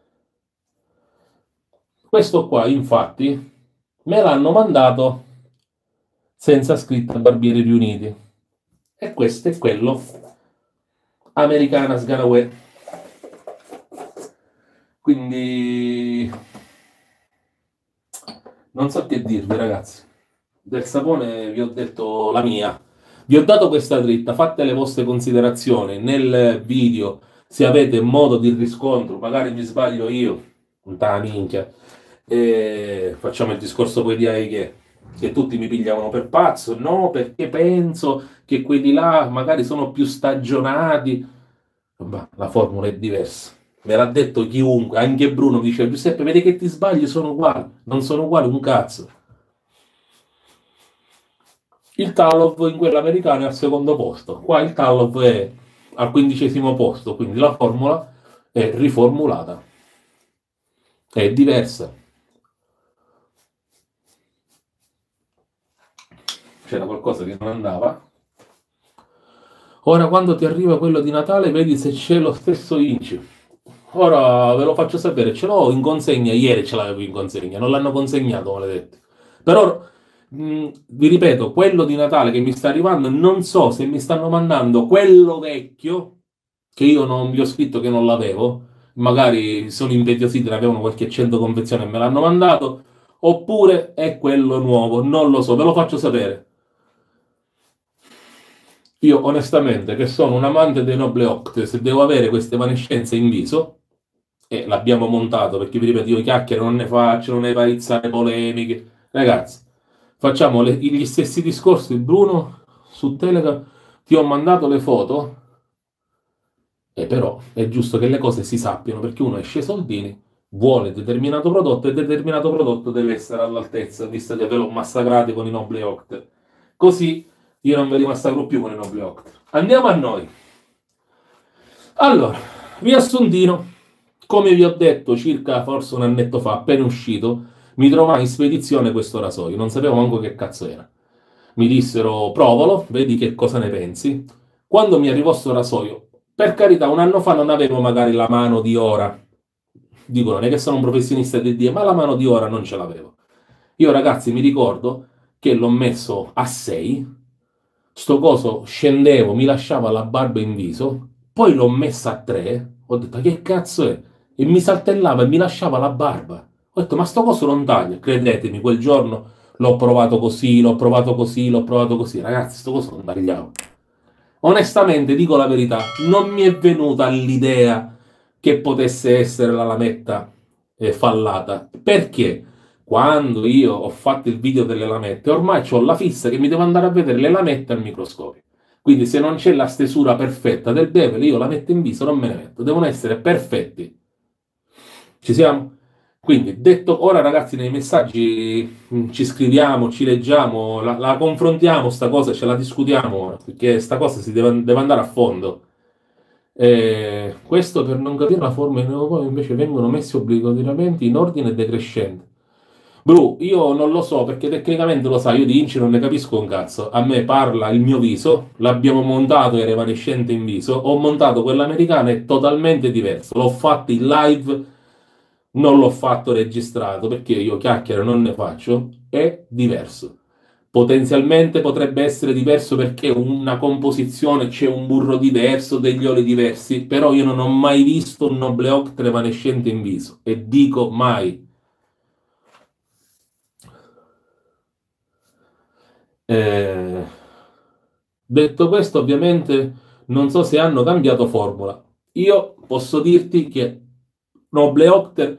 Questo qua, infatti, me l'hanno mandato senza scritta Barbieri Riuniti. E questo è quello Americana Sganaway. Quindi non so che dirvi, ragazzi. Del sapone vi ho detto la mia. Vi ho dato questa dritta, fate le vostre considerazioni nel video. Se avete modo di riscontro, magari mi sbaglio io, puntata minchia. E facciamo il discorso poi di Aighe, che tutti mi pigliavano per pazzo. No, perché penso che quelli là magari sono più stagionati. Ma la formula è diversa. Me l'ha detto chiunque, anche Bruno mi dice Giuseppe, vedi che ti sbagli, sono uguali. Non sono uguali un cazzo. Il Talov in quella americana è al secondo posto, qua il Talov è al quindicesimo posto, quindi la formula è riformulata, è diversa. C'era qualcosa che non andava. Ora quando ti arriva quello di Natale vedi se c'è lo stesso Inci. Ora ve lo faccio sapere, ce l'ho in consegna, ieri ce l'avevo in consegna, non l'hanno consegnato, maledetto. Però mh, vi ripeto, quello di Natale che mi sta arrivando, non so se mi stanno mandando quello vecchio, che io non vi ho scritto che non l'avevo, magari sono impetuositi, ne avevano qualche cento confezioni e me l'hanno mandato, oppure è quello nuovo, non lo so, ve lo faccio sapere. Io onestamente, che sono un amante dei Noble Octe, se devo avere queste evanescenze in viso, e l'abbiamo montato, perché vi ripeto, io chiacchiere non ne faccio, non ne paizzare polemiche. Ragazzi, facciamo le- gli stessi discorsi, Bruno, su Telegram, ti ho mandato le foto, e però è giusto che le cose si sappiano, perché uno esce ai soldini, vuole determinato prodotto, e determinato prodotto deve essere all'altezza, visto che ve l'ho massacrati con i Noble Octe. Così io non ve li massacro più con i Noble Octe. Andiamo a noi. Allora, riassuntino, come vi ho detto circa forse un annetto fa, appena uscito, mi trovai in spedizione questo rasoio, non sapevo manco che cazzo era. Mi dissero, provalo, vedi che cosa ne pensi. Quando mi arrivò sto rasoio, per carità, un anno fa non avevo magari la mano di ora. Dico, non è che sono un professionista di Dio, ma la mano di ora non ce l'avevo. Io ragazzi mi ricordo che l'ho messo a sei, sto coso scendevo, mi lasciava la barba in viso, poi l'ho messa a tre, ho detto che cazzo è? E mi saltellava e mi lasciava la barba. Ho detto ma sto coso non taglia, credetemi, quel giorno l'ho provato così, l'ho provato così, l'ho provato così, ragazzi sto coso non tagliava. Onestamente, dico la verità, non mi è venuta l'idea che potesse essere la lametta eh, fallata. Perché? Quando io ho fatto il video delle lamette, ormai ho la fissa che mi devo andare a vedere le lamette al microscopio. Quindi se non c'è la stesura perfetta del bevel, io la metto in viso, non me ne metto. Devono essere perfetti. Ci siamo? Quindi, detto ora, ragazzi, nei messaggi mh, ci scriviamo, ci leggiamo, la, la confrontiamo, sta cosa, ce la discutiamo, perché sta cosa si deve, deve andare a fondo. Eh, questo per non capire la forma in cui invece vengono messi obbligatoriamente in ordine decrescente. Bru, io non lo so perché tecnicamente lo sai, io di Inci non ne capisco un cazzo. A me parla il mio viso, l'abbiamo montato, era evanescente in viso, ho montato quell'americana, è totalmente diverso. L'ho fatto in live, non l'ho fatto registrato perché io chiacchiere non ne faccio, è diverso. Potenzialmente potrebbe essere diverso perché una composizione c'è un burro diverso, degli oli diversi, però io non ho mai visto un Noble Octre evanescente in viso e dico mai. Eh, detto questo, ovviamente non so se hanno cambiato formula. Io posso dirti che Noble Octer,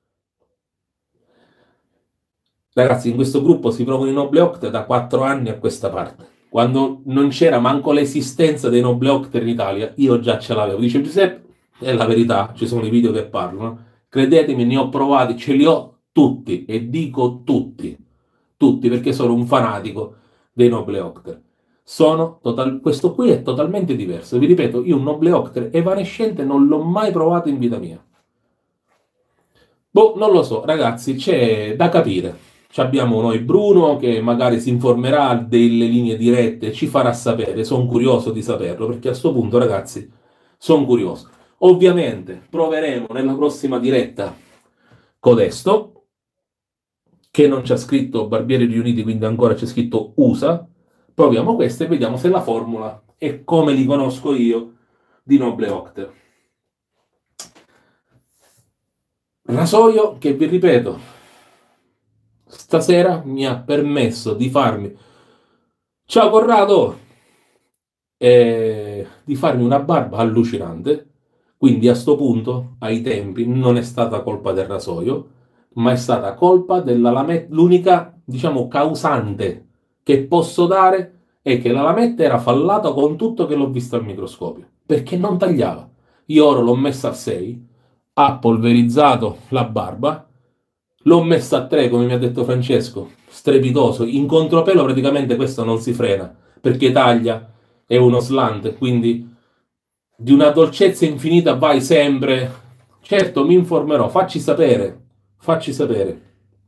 ragazzi, in questo gruppo si provano i Noble Octer da quattro anni a questa parte. Quando non c'era manco l'esistenza dei Noble Octer in Italia, io già ce l'avevo. Dice Giuseppe, è la verità, ci sono i video che parlano. Credetemi, ne ho provati, ce li ho tutti, e dico tutti, tutti, perché sono un fanatico dei Noble Octer. Sono total... Questo qui è totalmente diverso. Vi ripeto, io un Noble Octer evanescente non l'ho mai provato in vita mia. Boh, non lo so, ragazzi, c'è da capire. Ci abbiamo noi Bruno che magari si informerà delle linee dirette e ci farà sapere. Sono curioso di saperlo perché a sto punto, ragazzi, sono curioso. Ovviamente proveremo nella prossima diretta codesto, che non c'è scritto Barbieri Riuniti, quindi ancora c'è scritto U S A. Proviamo questo e vediamo se la formula è come li conosco io di Noble Octer. Rasoio che vi ripeto, stasera mi ha permesso di farmi, ciao Corrado, e di farmi una barba allucinante. Quindi a sto punto, ai tempi, non è stata colpa del rasoio, ma è stata colpa della lametta. L'unica, diciamo, causante che posso dare è che la lametta era fallata con tutto che l'ho vista al microscopio, perché non tagliava. Io ora l'ho messa a sei, ha polverizzato la barba, l'ho messa a tre, come mi ha detto Francesco, strepitoso. In contropelo praticamente questo non si frena, perché taglia, è uno slant, quindi di una dolcezza infinita vai sempre. Certo, mi informerò, facci sapere, facci sapere.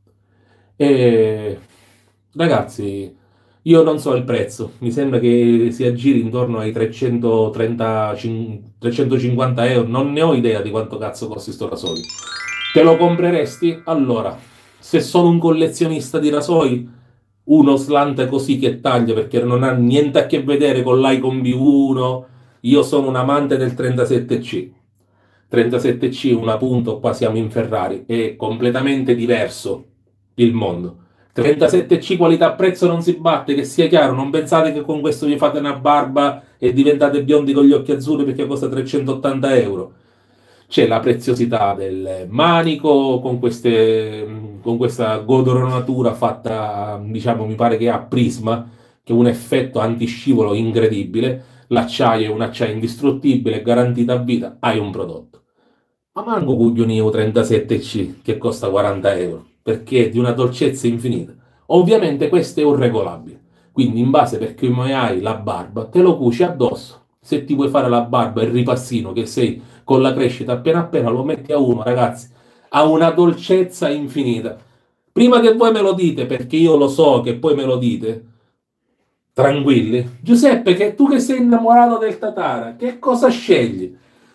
E ragazzi, io non so il prezzo, mi sembra che si aggiri intorno ai trecentotrenta, trecentocinquanta euro, non ne ho idea di quanto cazzo costi sto rasoio. Te lo compreresti? Allora, se sono un collezionista di rasoi, uno slant così che taglia, perché non ha niente a che vedere con l'Icon B uno, io sono un amante del trentasette C. trentasette C, un appunto, qua siamo in Ferrari, è completamente diverso il mondo. trentasette C qualità-prezzo non si batte, che sia chiaro, non pensate che con questo vi fate una barba e diventate biondi con gli occhi azzurri perché costa trecentottanta euro. C'è la preziosità del manico con, queste, con questa godoronatura fatta, diciamo, mi pare che a prisma, che è un effetto antiscivolo incredibile. L'acciaio è un acciaio indistruttibile, garantito a vita, hai un prodotto. Ma manco Cuglionio trentasette C che costa quaranta euro, perché è di una dolcezza infinita. Ovviamente questo è un regolabile, quindi in base per come hai la barba, te lo cuci addosso. Se ti vuoi fare la barba e il ripassino che sei con la crescita appena appena, lo metti a uno, ragazzi, ha una dolcezza infinita. Prima che voi me lo dite, perché io lo so che poi me lo dite, tranquilli. Giuseppe, che tu che sei innamorato del Tatara, che cosa scegli?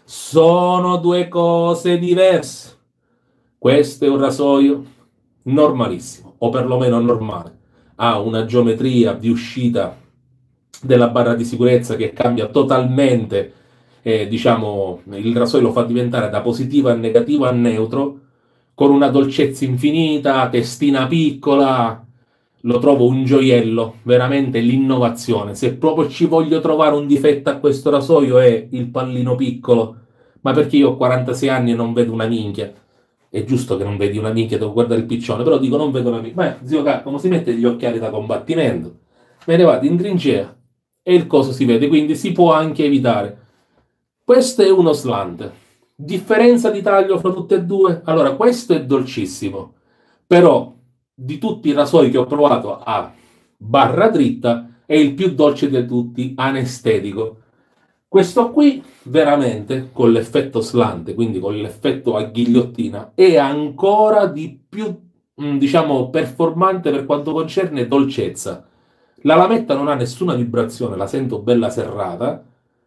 Sono due cose diverse. Questo è un rasoio normalissimo, o perlomeno normale. Ha una geometria di uscita della barra di sicurezza che cambia totalmente, eh, diciamo, il rasoio lo fa diventare da positivo a negativo a neutro, con una dolcezza infinita, testina piccola. Lo trovo un gioiello, veramente l'innovazione. Se proprio ci voglio trovare un difetto a questo rasoio è il pallino piccolo, ma perché io ho quarantasei anni e non vedo una minchia. È giusto che non vedi una minchia, devo guardare il piccione, però dico non vedo una minchia. Ma zio Carlo, come si mette gli occhiali da combattimento? Me ne vado in trincea e il coso si vede, quindi si può anche evitare. Questo è uno slant. Differenza di taglio fra tutte e due? Allora, questo è dolcissimo, però di tutti i rasoi che ho provato a barra dritta è il più dolce di tutti, anestetico. Questo qui veramente con l'effetto slant, quindi con l'effetto a ghigliottina, è ancora di più, diciamo, performante per quanto concerne dolcezza. La lametta non ha nessuna vibrazione, la sento bella serrata.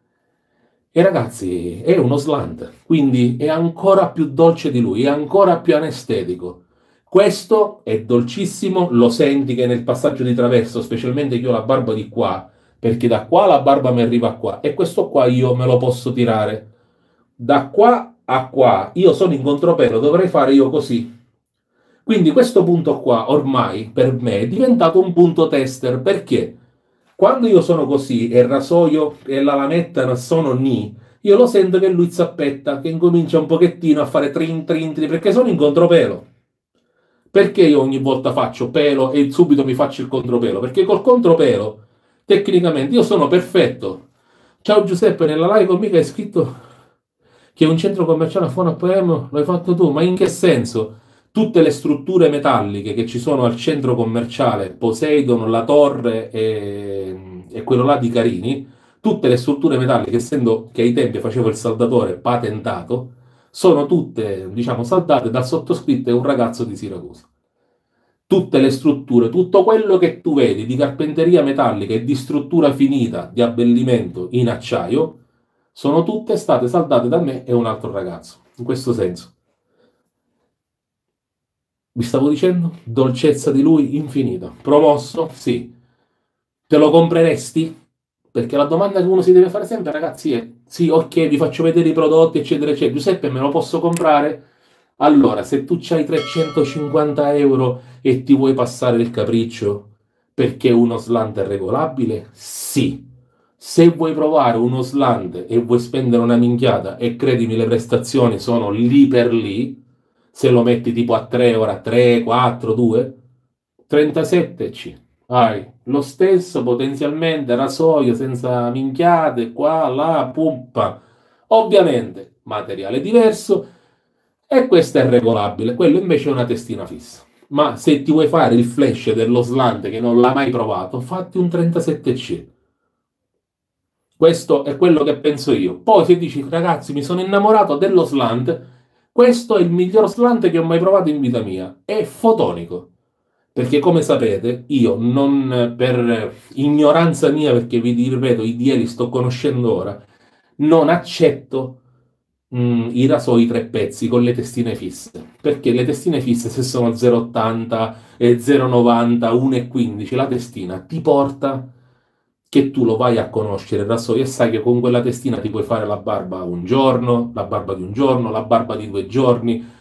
E ragazzi, è uno slant, quindi è ancora più dolce di lui, è ancora più anestetico. Questo è dolcissimo, lo senti che nel passaggio di traverso, specialmente che ho la barba di qua, perché da qua la barba mi arriva a qua, e questo qua io me lo posso tirare. Da qua a qua, io sono in contropelo, dovrei fare io così. Quindi questo punto qua, ormai, per me, è diventato un punto tester, perché? Quando io sono così e il rasoio e la lametta sono ni, io lo sento che lui zappetta, che incomincia un pochettino a fare trin trin trin, perché sono in contropelo. Perché io ogni volta faccio pelo e subito mi faccio il contropelo? Perché col contropelo, tecnicamente, io sono perfetto. Ciao Giuseppe, nella live con mica hai scritto che è un centro commerciale a Fona P M, l'hai fatto tu, ma in che senso? Tutte le strutture metalliche che ci sono al centro commerciale, Poseidon, la torre e, e quello là di Carini, tutte le strutture metalliche, essendo che ai tempi facevo il saldatore patentato, sono tutte, diciamo, saldate dal sottoscritto e un ragazzo di Siracusa. Tutte le strutture, tutto quello che tu vedi di carpenteria metallica e di struttura finita, di abbellimento in acciaio, sono tutte state saldate da me e un altro ragazzo. In questo senso. Vi stavo dicendo? Dolcezza di lui infinita. Promosso? Sì. Te lo compreresti? Perché la domanda che uno si deve fare sempre, ragazzi, è sì, ok, vi faccio vedere i prodotti, eccetera, eccetera. Giuseppe, me lo posso comprare? Allora, se tu hai trecentocinquanta euro e ti vuoi passare il capriccio perché uno slant è regolabile, sì. Se vuoi provare uno slant e vuoi spendere una minchiata, e credimi, le prestazioni sono lì per lì, se lo metti tipo a tre ora, tre, quattro, due, trentasette C. Hai lo stesso potenzialmente rasoio senza minchiate, qua, là, pumpa. Ovviamente materiale diverso e questo è regolabile, quello invece è una testina fissa. Ma se ti vuoi fare il flash dello slant che non l'ha mai provato, fatti un trentasette C. Questo è quello che penso io. Poi se dici, ragazzi, mi sono innamorato dello slant, questo è il miglior slant che ho mai provato in vita mia. È fotonico. Perché come sapete, io non per ignoranza mia, perché vi ripeto, i D L li sto conoscendo ora, non accetto mh, i rasoi tre pezzi con le testine fisse. Perché le testine fisse, se sono zero virgola ottanta, zero virgola novanta, uno virgola quindici, la testina ti porta che tu lo vai a conoscere il rasoio e sai che con quella testina ti puoi fare la barba un giorno, la barba di un giorno, la barba di due giorni,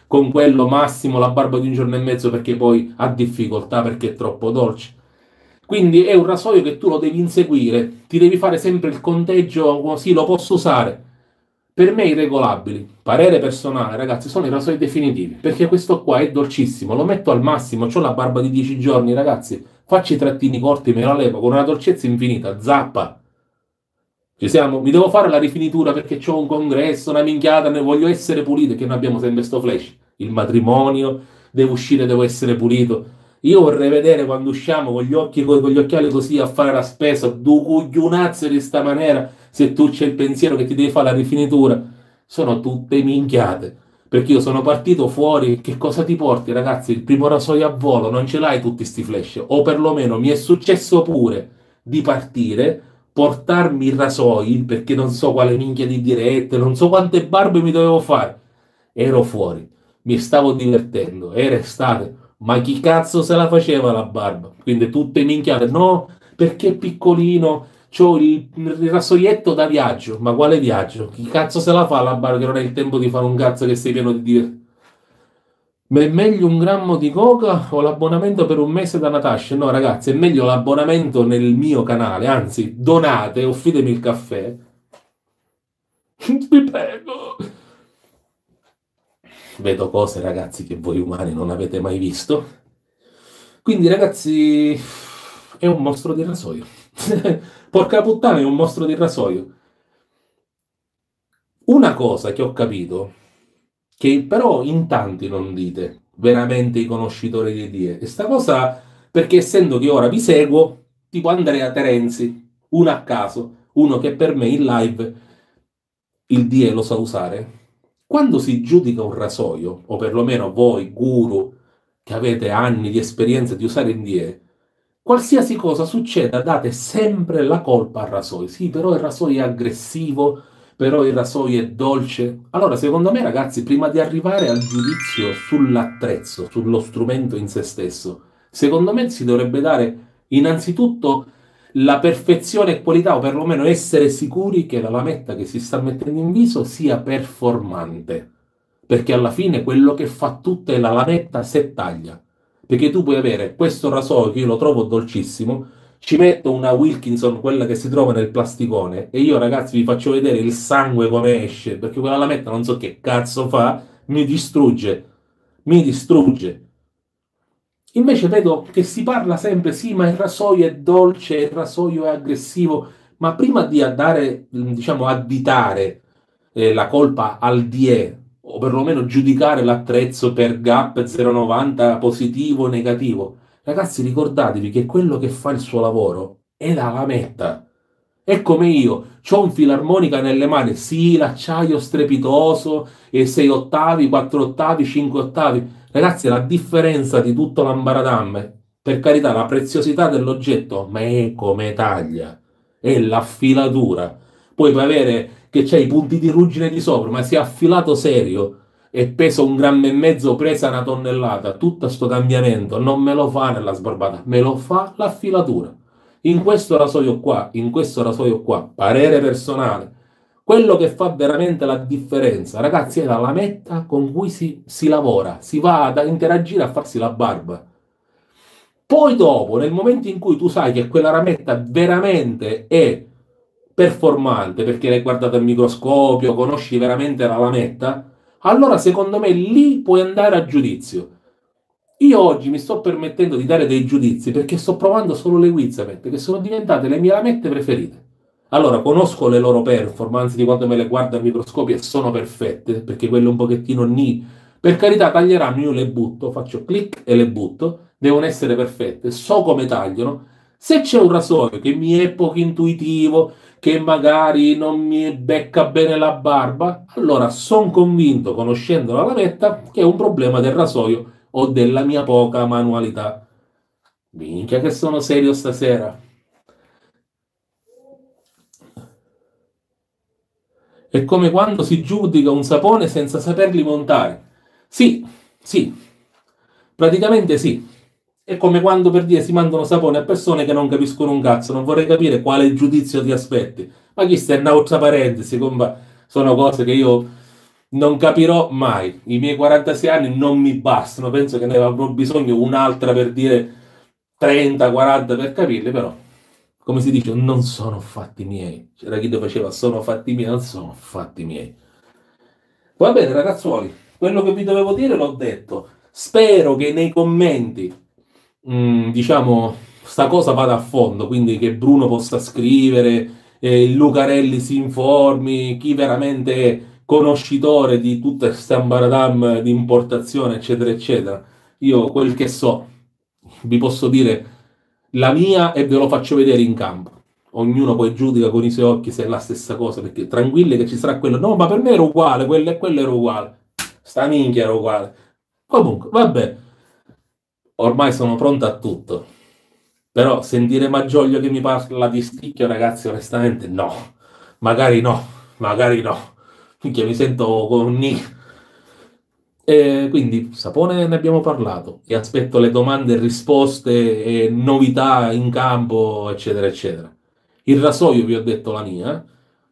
con quello massimo la barba di un giorno e mezzo perché poi ha difficoltà perché è troppo dolce. Quindi è un rasoio che tu lo devi inseguire, ti devi fare sempre il conteggio, così lo posso usare. Per me irregolabili, parere personale, ragazzi, sono i rasoi definitivi, perché questo qua è dolcissimo, lo metto al massimo, ho la barba di dieci giorni, ragazzi, faccio i trattini corti, me la levo con una dolcezza infinita, zappa. Ci siamo? Mi devo fare la rifinitura perché ho un congresso, una minchiata, ne voglio essere pulito, che noi abbiamo sempre sto flash. Il matrimonio, devo uscire, devo essere pulito. Io vorrei vedere quando usciamo con gli occhi, con gli occhiali così a fare la spesa, due cuglionazze di sta maniera, se tu c'è il pensiero che ti devi fare la rifinitura. Sono tutte minchiate. Perché io sono partito fuori, che cosa ti porti, ragazzi? Il primo rasoio a volo, non ce l'hai tutti sti flash. O perlomeno mi è successo pure di partire, portarmi i rasoi, perché non so quale minchia di dirette, non so quante barbe mi dovevo fare. Ero fuori, mi stavo divertendo, era estate, ma chi cazzo se la faceva la barba? Quindi tutte minchiate, no, perché è piccolino, c'ho il, il rasoietto da viaggio, ma quale viaggio? Chi cazzo se la fa la barba che non hai il tempo di fare un cazzo che sei pieno di divertimento? Ma è meglio un grammo di coca o l'abbonamento per un mese da Natasha? No, ragazzi, è meglio l'abbonamento nel mio canale, anzi, donate, offritemi il caffè. Vi prego. Vedo cose, ragazzi, che voi umani non avete mai visto. Quindi, ragazzi, è un mostro di rasoio. Porca puttana, è un mostro di rasoio. Una cosa che ho capito, che però in tanti non dite, veramente i conoscitori di idee, e sta cosa, perché essendo che ora vi seguo, tipo Andrea Terenzi, uno a caso, uno che per me in live il D E lo sa usare, quando si giudica un rasoio, o perlomeno voi guru che avete anni di esperienza di usare il D E, qualsiasi cosa succeda date sempre la colpa al rasoio. Sì, però il rasoio è aggressivo, però il rasoio è dolce. Allora, secondo me, ragazzi, prima di arrivare al giudizio sull'attrezzo, sullo strumento in se stesso, secondo me si dovrebbe dare innanzitutto la perfezione e qualità, o perlomeno essere sicuri che la lametta che si sta mettendo in viso sia performante. Perché alla fine quello che fa tutto è la lametta se taglia. Perché tu puoi avere questo rasoio che io lo trovo dolcissimo, ci metto una Wilkinson, quella che si trova nel plasticone, e io, ragazzi, vi faccio vedere il sangue come esce, perché quella lametta non so che cazzo fa, mi distrugge, mi distrugge. Invece vedo che si parla sempre, sì, ma il rasoio è dolce, il rasoio è aggressivo, ma prima di andare, diciamo, additare eh, la colpa al D E, o perlomeno giudicare l'attrezzo per gap zero virgola novanta positivo o negativo, ragazzi, ricordatevi che quello che fa il suo lavoro è la lametta. È come io, ho un filarmonica nelle mani, sì, l'acciaio strepitoso, e sei ottavi, quattro ottavi, cinque ottavi. Ragazzi, la differenza di tutto l'ambaradam, per carità, la preziosità dell'oggetto, ma è come taglia, è l'affilatura. Poi puoi avere che c'è i punti di ruggine di sopra, ma se è affilato serio e pesa un grammo e mezzo, presa una tonnellata, tutto sto cambiamento non me lo fa nella sbarbata, me lo fa l'affilatura. In questo rasoio qua, in questo rasoio qua, parere personale, quello che fa veramente la differenza, ragazzi, è la lametta con cui si, si lavora, si va ad interagire a farsi la barba. Poi dopo, nel momento in cui tu sai che quella lametta veramente è performante, perché l'hai guardata al microscopio, conosci veramente la lametta, allora secondo me lì puoi andare a giudizio. Io oggi mi sto permettendo di dare dei giudizi perché sto provando solo le Wizamette, che sono diventate le mie lamette preferite. Allora, conosco le loro performance di quando me le guardo al microscopio e sono perfette, perché quelle un pochettino ni. Per carità, taglieranno, io le butto, faccio clic e le butto, devono essere perfette, so come tagliano. Se c'è un rasoio che mi è poco intuitivo, che magari non mi becca bene la barba, allora sono convinto, conoscendo la lametta, che è un problema del rasoio o della mia poca manualità. Minchia che sono serio stasera. È come quando si giudica un sapone senza saperli montare. Sì, sì, praticamente sì. È come quando per dire si mandano sapone a persone che non capiscono un cazzo. Non vorrei capire quale giudizio ti aspetti. Ma chi sta in un'altra parentesi, comba, sono cose che io non capirò mai. I miei quarantasei anni non mi bastano, penso che ne avrò bisogno un'altra per dire trenta quaranta per capirli, però, come si dice, non sono fatti miei. C'era chi lo faceva, sono fatti miei, non sono fatti miei. Va bene, ragazzuoli, quello che vi dovevo dire l'ho detto. Spero che nei commenti, mh, diciamo, sta cosa vada a fondo, quindi che Bruno possa scrivere, eh, il Lucarelli si informi, chi veramente è conoscitore di tutta questa ambaradam di importazione, eccetera, eccetera. Io quel che so, vi posso dire la mia e ve lo faccio vedere in campo. Ognuno poi giudica con i suoi occhi se è la stessa cosa, perché tranquilli che ci sarà quello. No, ma per me era uguale, quello e quello era uguale. Sta minchia era uguale. Comunque, vabbè, ormai sono pronto a tutto. Però sentire Maggioglio che mi parla di sticchio, ragazzi, onestamente no. Magari no, magari no. Minchia, mi sento con Nick. E quindi sapone ne abbiamo parlato e aspetto le domande e risposte e novità in campo, eccetera, eccetera. Il rasoio vi ho detto la mia.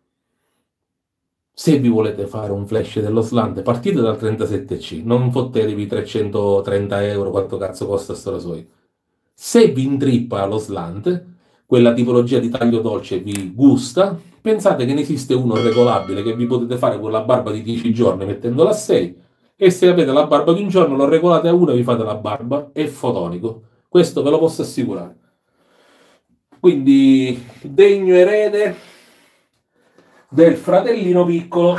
Se vi volete fare un flash dello slant, partite dal trentasette C, non fottetevi trecentotrenta euro, quanto cazzo costa sto rasoio. Se vi intrippa lo slant, quella tipologia di taglio dolce vi gusta, pensate che ne esiste uno regolabile che vi potete fare con la barba di dieci giorni mettendola a sei, e se avete la barba di un giorno lo regolate a uno e vi fate la barba, è fotonico. Questo ve lo posso assicurare. Quindi, degno erede del fratellino piccolo.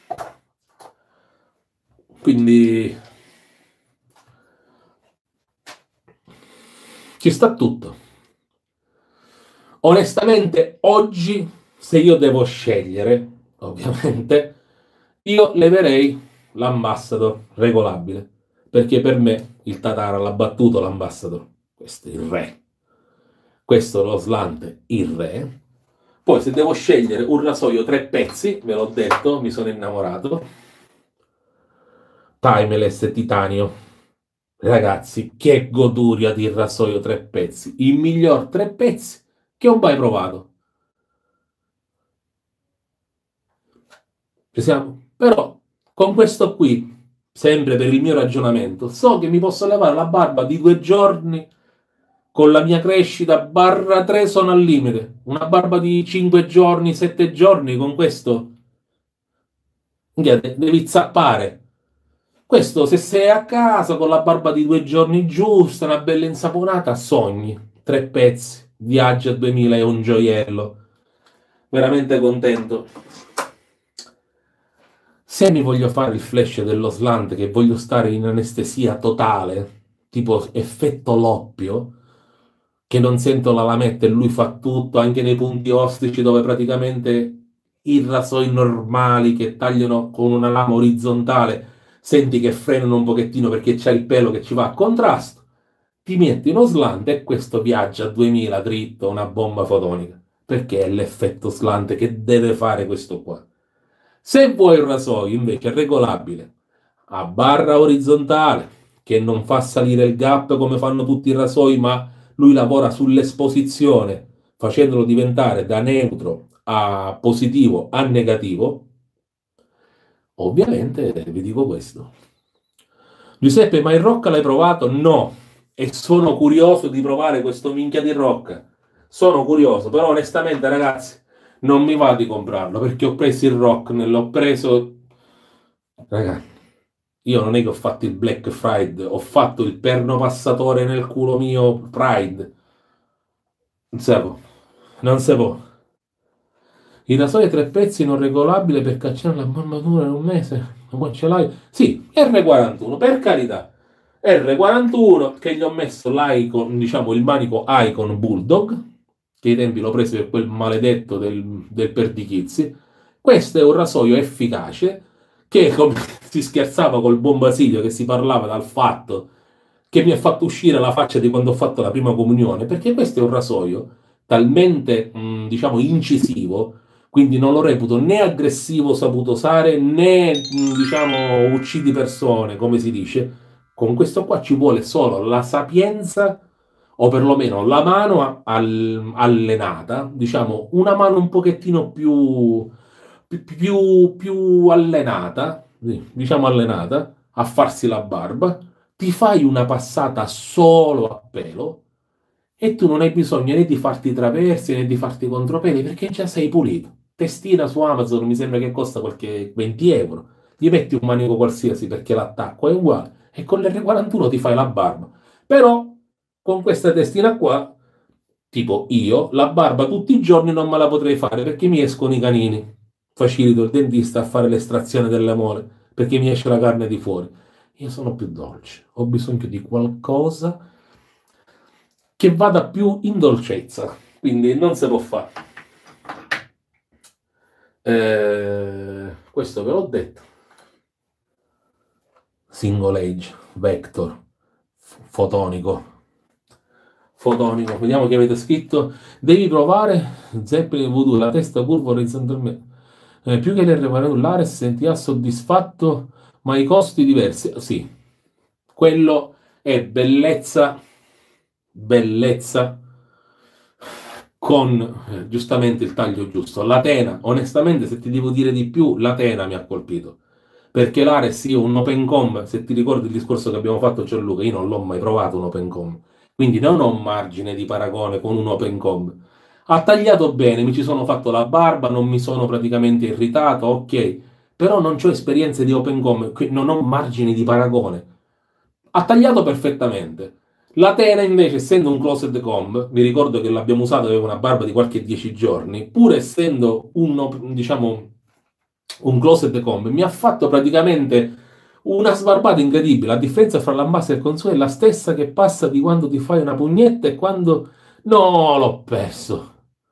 Quindi ci sta tutto. Onestamente, oggi, se io devo scegliere, ovviamente, io leverei l'Ambassador regolabile, perché per me il Tatara l'ha battuto l'Ambassador. Questo è il re. Questo è lo slant, il re. Poi se devo scegliere un rasoio tre pezzi, ve l'ho detto, mi sono innamorato. Timeless Titanio. Ragazzi, che goduria di rasoio tre pezzi. Il miglior tre pezzi che ho mai provato. Ci siamo? Però, con questo qui, sempre per il mio ragionamento, so che mi posso levare la barba di due giorni con la mia crescita barra tre sono al limite. Una barba di cinque giorni, sette giorni, con questo devi zappare. Questo se sei a casa con la barba di due giorni giusta, una bella insaponata, sogni. Tre pezzi, viaggio a duemila è un gioiello. Veramente contento. Se mi voglio fare il flash dello slant, che voglio stare in anestesia totale, tipo effetto Loppio, che non sento la lametta e lui fa tutto, anche nei punti ostici dove praticamente i rasoi normali che tagliano con una lama orizzontale senti che frenano un pochettino perché c'è il pelo che ci va a contrasto, ti metti uno slant e questo viaggia a duemila dritto, una bomba fotonica, perché è l'effetto slant che deve fare questo qua. Se vuoi un rasoio invece regolabile a barra orizzontale, che non fa salire il gap come fanno tutti i rasoi, ma lui lavora sull'esposizione, facendolo diventare da neutro a positivo a negativo, ovviamente vi dico questo. Giuseppe, ma il Rocca l'hai provato? No, e sono curioso di provare questo minchia di Rocca. Sono curioso, però onestamente ragazzi non mi va di comprarlo perché ho preso il Rock, l'ho preso... Ragazzi, io non è che ho fatto il Black Friday, ho fatto il perno passatore nel culo mio Pride. Non si può, non si può. Il rasoio tre pezzi non regolabile per cacciare la marmatura in un mese. Ma ce l'hai? Sì, R quarantuno, per carità. R quarantuno che gli ho messo l'icon, diciamo il manico Icon Bulldog, che ai tempi l'ho preso per quel maledetto del, del perdichizzi. Questo è un rasoio efficace che, come si scherzava col buon Basilio, che si parlava dal fatto che mi ha fatto uscire la faccia di quando ho fatto la prima comunione, perché questo è un rasoio talmente, mh, diciamo, incisivo, quindi non lo reputo né aggressivo saputo usare, né, mh, diciamo, uccidi persone, come si dice. Con questo qua ci vuole solo la sapienza, o perlomeno la mano al- allenata, diciamo, una mano un pochettino più, più, più, più allenata, sì, diciamo allenata, a farsi la barba, ti fai una passata solo a pelo e tu non hai bisogno né di farti traversi né di farti contropeli perché già sei pulito. Testina su Amazon mi sembra che costa qualche venti euro. Gli metti un manico qualsiasi perché l'attacco è uguale e con l'R quarantuno ti fai la barba. Però con questa testina qua, tipo io, la barba tutti i giorni non me la potrei fare perché mi escono i canini. Facilito il dentista a fare l'estrazione delle mole perché mi esce la carne di fuori. Io sono più dolce, ho bisogno di qualcosa che vada più in dolcezza, quindi non si può fare. Eh, questo ve l'ho detto. Single age, vector, fotonico. Fotonico, vediamo che avete scritto. Devi provare Zeppelin Voodoo, la testa curva orizzontalmente. Eh, più che l'R si sentirà soddisfatto, ma i costi diversi. Sì, quello è bellezza, bellezza con eh, giustamente il taglio giusto. L'Atena, onestamente, se ti devo dire di più, l'Atena mi ha colpito. Perché l'Ares, io un open com, se ti ricordi il discorso che abbiamo fatto Gianluca, io non l'ho mai provato un open com. Quindi non ho un margine di paragone con un open com. Ha tagliato bene, mi ci sono fatto la barba, non mi sono praticamente irritato, ok. Però non ho esperienze di open com, non ho margini di paragone. Ha tagliato perfettamente. La Tena invece, essendo un closed comb, mi ricordo che l'abbiamo usato, aveva una barba di qualche dieci giorni, pur essendo un, diciamo, un closed comb, mi ha fatto praticamente una sbarbata incredibile. La differenza fra l'ambassa e il consuelo è la stessa che passa di quando ti fai una pugnetta e quando... No, l'ho perso.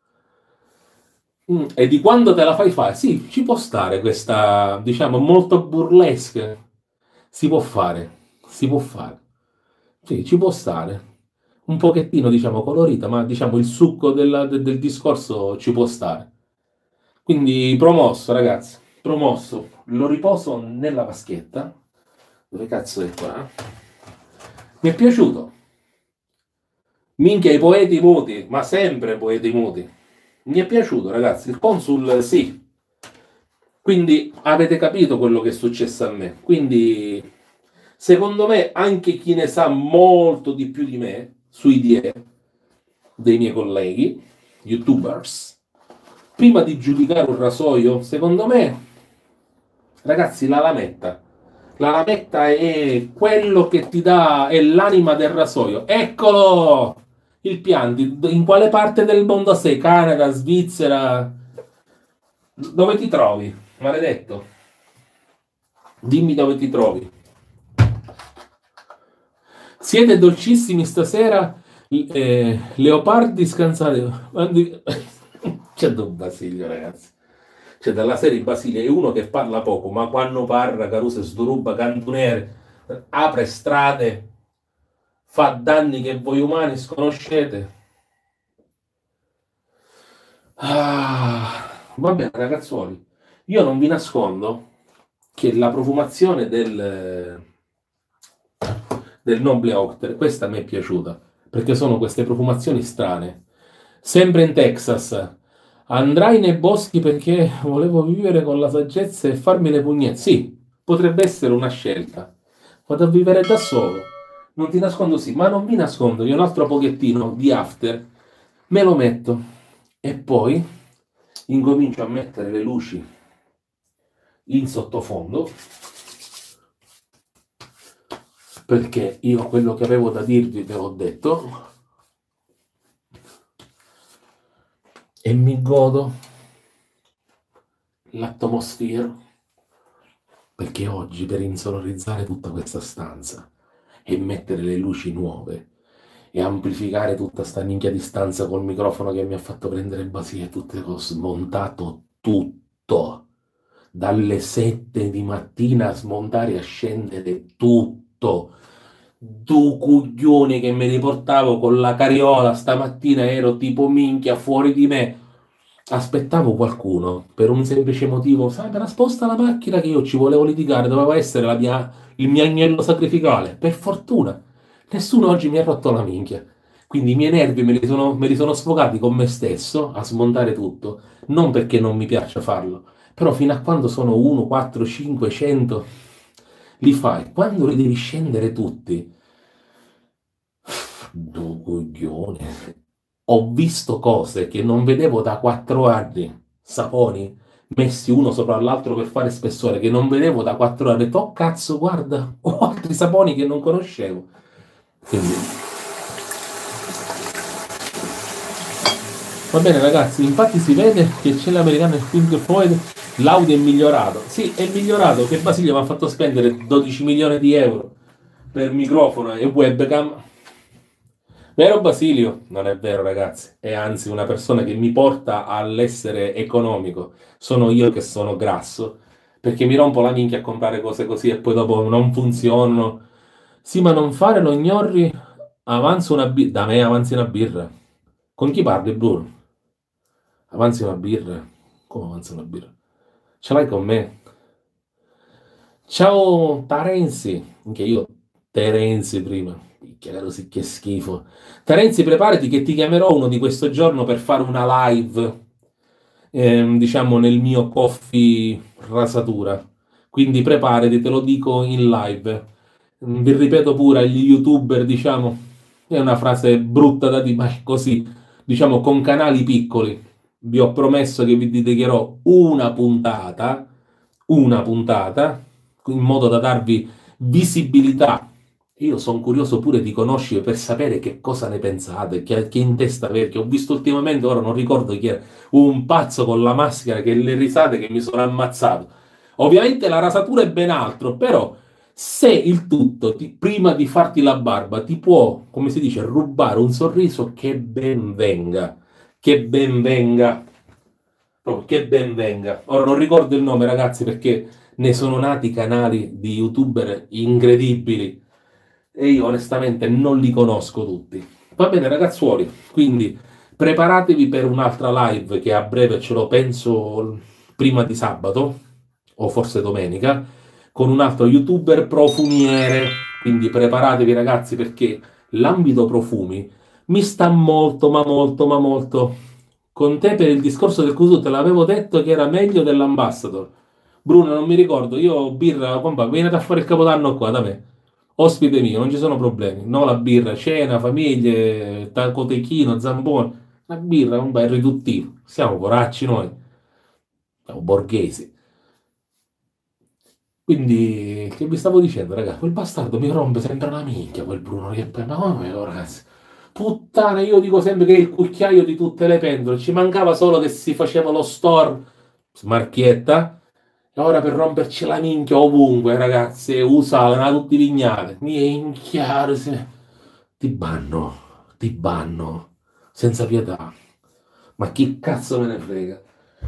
Mm, e di quando te la fai fare? Sì, ci può stare questa, diciamo, molto burlesque. Si può fare, si può fare. Sì, ci può stare. Un pochettino, diciamo, colorita, ma diciamo il succo della- de- del discorso ci può stare. Quindi promosso, ragazzi, promosso. Lo riposo nella vaschetta. Dove cazzo è qua? Mi è piaciuto. Minchia, i poeti muti, ma sempre poeti muti. Mi è piaciuto, ragazzi. Il consul, sì. Quindi avete capito quello che è successo a me. Quindi, secondo me, anche chi ne sa molto di più di me sui D E dei miei colleghi, youtubers, prima di giudicare un rasoio, secondo me, ragazzi, la lametta. La lametta è quello che ti dà, è l'anima del rasoio. Eccolo! Il pianti. In quale parte del mondo sei? Canada, Svizzera? Dove ti trovi? Maledetto. Dimmi dove ti trovi. Siete dolcissimi stasera, eh, leopardi scansati. C'è Don Basilio, ragazzi. C'è dalla serie Basilio, è uno che parla poco, ma quando parla, Caruso sduruba, cantunere, apre strade, fa danni che voi umani sconoscete. Ah, va bene, ragazzuoli. Io non vi nascondo che la profumazione del, del Noble Octer, questa mi è piaciuta, perché sono queste profumazioni strane. Sempre in Texas. Andrai nei boschi perché volevo vivere con la saggezza e farmi le pugnette. Sì, potrebbe essere una scelta. Vado a vivere da solo. Non ti nascondo sì, ma non mi nascondo che un altro pochettino di after me lo metto. E poi incomincio a mettere le luci in sottofondo, perché io quello che avevo da dirvi ve l'ho detto e mi godo l'atmosfera, perché oggi per insonorizzare tutta questa stanza e mettere le luci nuove e amplificare tutta sta minchia di stanza col microfono che mi ha fatto prendere Basile e tutte cose, smontato tutto dalle sette di mattina a smontare e a scendere tutto. Du coglioni che mi riportavo con la carriola stamattina, ero tipo minchia fuori di me. Aspettavo qualcuno per un semplice motivo, sai, me la sposta la macchina che io ci volevo litigare, doveva essere la mia, il mio agnello sacrificale. Per fortuna, nessuno oggi mi ha rotto la minchia. Quindi i miei nervi me li sono, me li sono sfogati con me stesso a smontare tutto, non perché non mi piaccia farlo, però fino a quando sono uno, quattro, cinque, cento, li fai. Quando li devi scendere tutti, du coglione. Ho visto cose che non vedevo da quattro anni, saponi messi uno sopra l'altro per fare spessore, che non vedevo da quattro anni. Oh cazzo, guarda, ho altri saponi che non conoscevo. Quindi, va bene ragazzi, infatti si vede che c'è l'americano Pink Floyd, l'audio è migliorato. Sì, è migliorato, che Basilio mi ha fatto spendere dodici milioni di euro per microfono e webcam. Vero Basilio? Non è vero ragazzi, è anzi una persona che mi porta all'essere economico. Sono io che sono grasso, perché mi rompo la minchia a comprare cose così e poi dopo non funzionano. Sì, ma non fare lo gnorri, avanza una birra. Da me avanzi una birra. Con chi parli, Bruno? Avanzi una birra. Come avanza una birra? Ce l'hai con me? Ciao Tarenzi, anche io Terenzi prima. Picchia, così che schifo. Terenzi, preparati che ti chiamerò uno di questo giorno per fare una live, ehm, diciamo nel mio coffee rasatura. Quindi preparati, te lo dico in live. Mm, Vi ripeto pure agli youtuber, diciamo, è una frase brutta da dire, ma è così, diciamo con canali piccoli. Vi ho promesso che vi dedicherò una puntata, una puntata, in modo da darvi visibilità. Io sono curioso pure di conoscere per sapere che cosa ne pensate, che, che in testa avete, che ho visto ultimamente, ora non ricordo chi era, un pazzo con la maschera, che le risate che mi sono ammazzato. Ovviamente la rasatura è ben altro, però se il tutto, ti- prima di farti la barba, ti può, come si dice, rubare un sorriso, che ben venga, che ben venga, proprio che ben venga. Ora non ricordo il nome ragazzi perché ne sono nati canali di youtuber incredibili e io onestamente non li conosco tutti. Va bene ragazzuoli, quindi preparatevi per un'altra live che a breve ce lo penso prima di sabato o forse domenica con un altro youtuber profumiere. Quindi preparatevi ragazzi perché l'ambito profumi mi sta molto ma molto ma molto. Con te per il discorso del Kusu te l'avevo detto che era meglio dell'Ambassador. Bruno, non mi ricordo, io birra, compa, vieni a fare il capodanno qua da me. Ospite mio, non ci sono problemi. No, la birra, cena, famiglie, ta- cotechino, zambone. La birra, compa, è riduttivo. Siamo poracci noi. Siamo borghesi. Quindi, che vi stavo dicendo, ragazzi? Quel bastardo mi rompe sempre una minchia, quel Bruno. Che ma come, ragazzi? Puttana, io dico sempre che è il cucchiaio di tutte le pentole. Ci mancava solo che si faceva lo store, smarchietta. E ora per romperci la minchia ovunque, ragazzi, usavano tutti i vignali. Minchia, se- ti banno, ti banno, senza pietà. Ma chi cazzo me ne frega?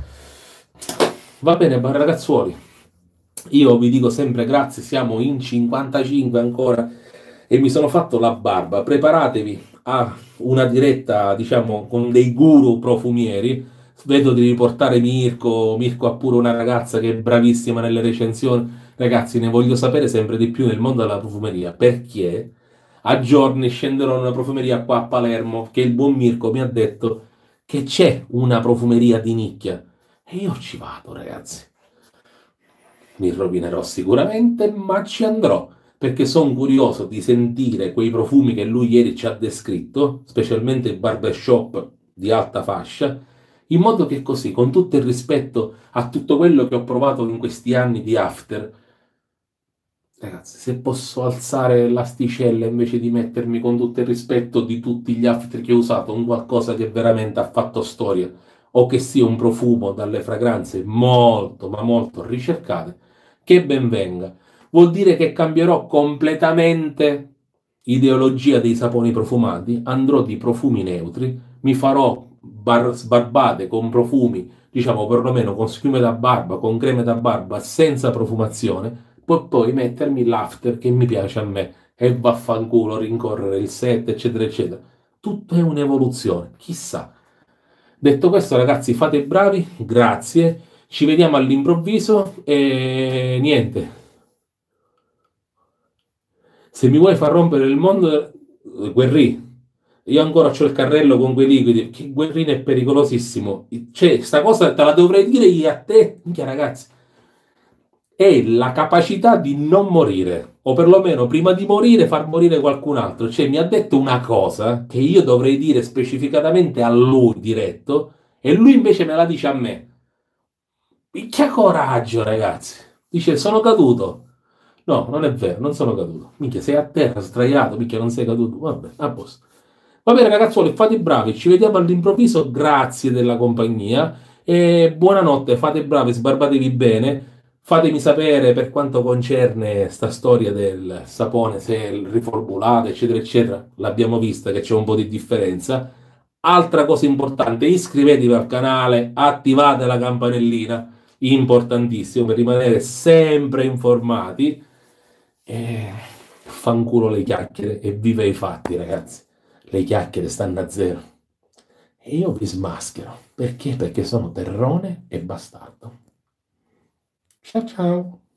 Va bene, ma ragazzuoli, io vi dico sempre grazie, siamo in cinquantacinque ancora e mi sono fatto la barba. Preparatevi a una diretta, diciamo, con dei guru profumieri. Vedo di riportare Mirko. Mirko ha pure una ragazza che è bravissima nelle recensioni. Ragazzi, ne voglio sapere sempre di più nel mondo della profumeria perché a giorni scenderò in una profumeria qua a Palermo che il buon Mirko mi ha detto che c'è una profumeria di nicchia. E io ci vado, ragazzi. Mi rovinerò sicuramente, ma ci andrò perché sono curioso di sentire quei profumi che lui ieri ci ha descritto, specialmente il barbershop di alta fascia, in modo che così, con tutto il rispetto a tutto quello che ho provato in questi anni di after, ragazzi, se posso alzare l'asticella invece di mettermi con tutto il rispetto di tutti gli after che ho usato, un qualcosa che veramente ha fatto storia, o che sia un profumo dalle fragranze molto, ma molto ricercate, che ben venga. Vuol dire che cambierò completamente ideologia dei saponi profumati, andrò di profumi neutri, mi farò bar- sbarbate con profumi, diciamo perlomeno con schiume da barba, con creme da barba, senza profumazione, per poi mettermi l'after che mi piace a me e vaffanculo, rincorrere il set, eccetera, eccetera. Tutto è un'evoluzione, chissà. Detto questo, ragazzi, fate i bravi, grazie. Ci vediamo all'improvviso e niente. Se mi vuoi far rompere il mondo, Guerrì, Io ancora c'ho il carrello con quei liquidi. Che guerrino è pericolosissimo. Cioè, sta cosa te la dovrei dire io a te. Minchia, ragazzi. È la capacità di non morire. O perlomeno, prima di morire, far morire qualcun altro. Cioè, mi ha detto una cosa che io dovrei dire specificatamente a lui, diretto, e lui invece me la dice a me. Minchia coraggio, ragazzi. Dice, sono caduto. No, non è vero, non sono caduto. Minchia, sei a terra, sdraiato, minchia, non sei caduto. Vabbè, a posto. Va bene, ragazzuoli, fate i bravi. Ci vediamo all'improvviso. Grazie della compagnia. E buonanotte, fate i bravi, sbarbatevi bene. Fatemi sapere per quanto concerne sta storia del sapone, se è riformulato, eccetera, eccetera. L'abbiamo vista che c'è un po' di differenza. Altra cosa importante, iscrivetevi al canale, attivate la campanellina, importantissimo per rimanere sempre informati. E fanculo le chiacchiere e viva i fatti, ragazzi. Le chiacchiere stanno a zero. E io vi smaschero. Perché? Perché sono terrone e bastardo. Ciao ciao.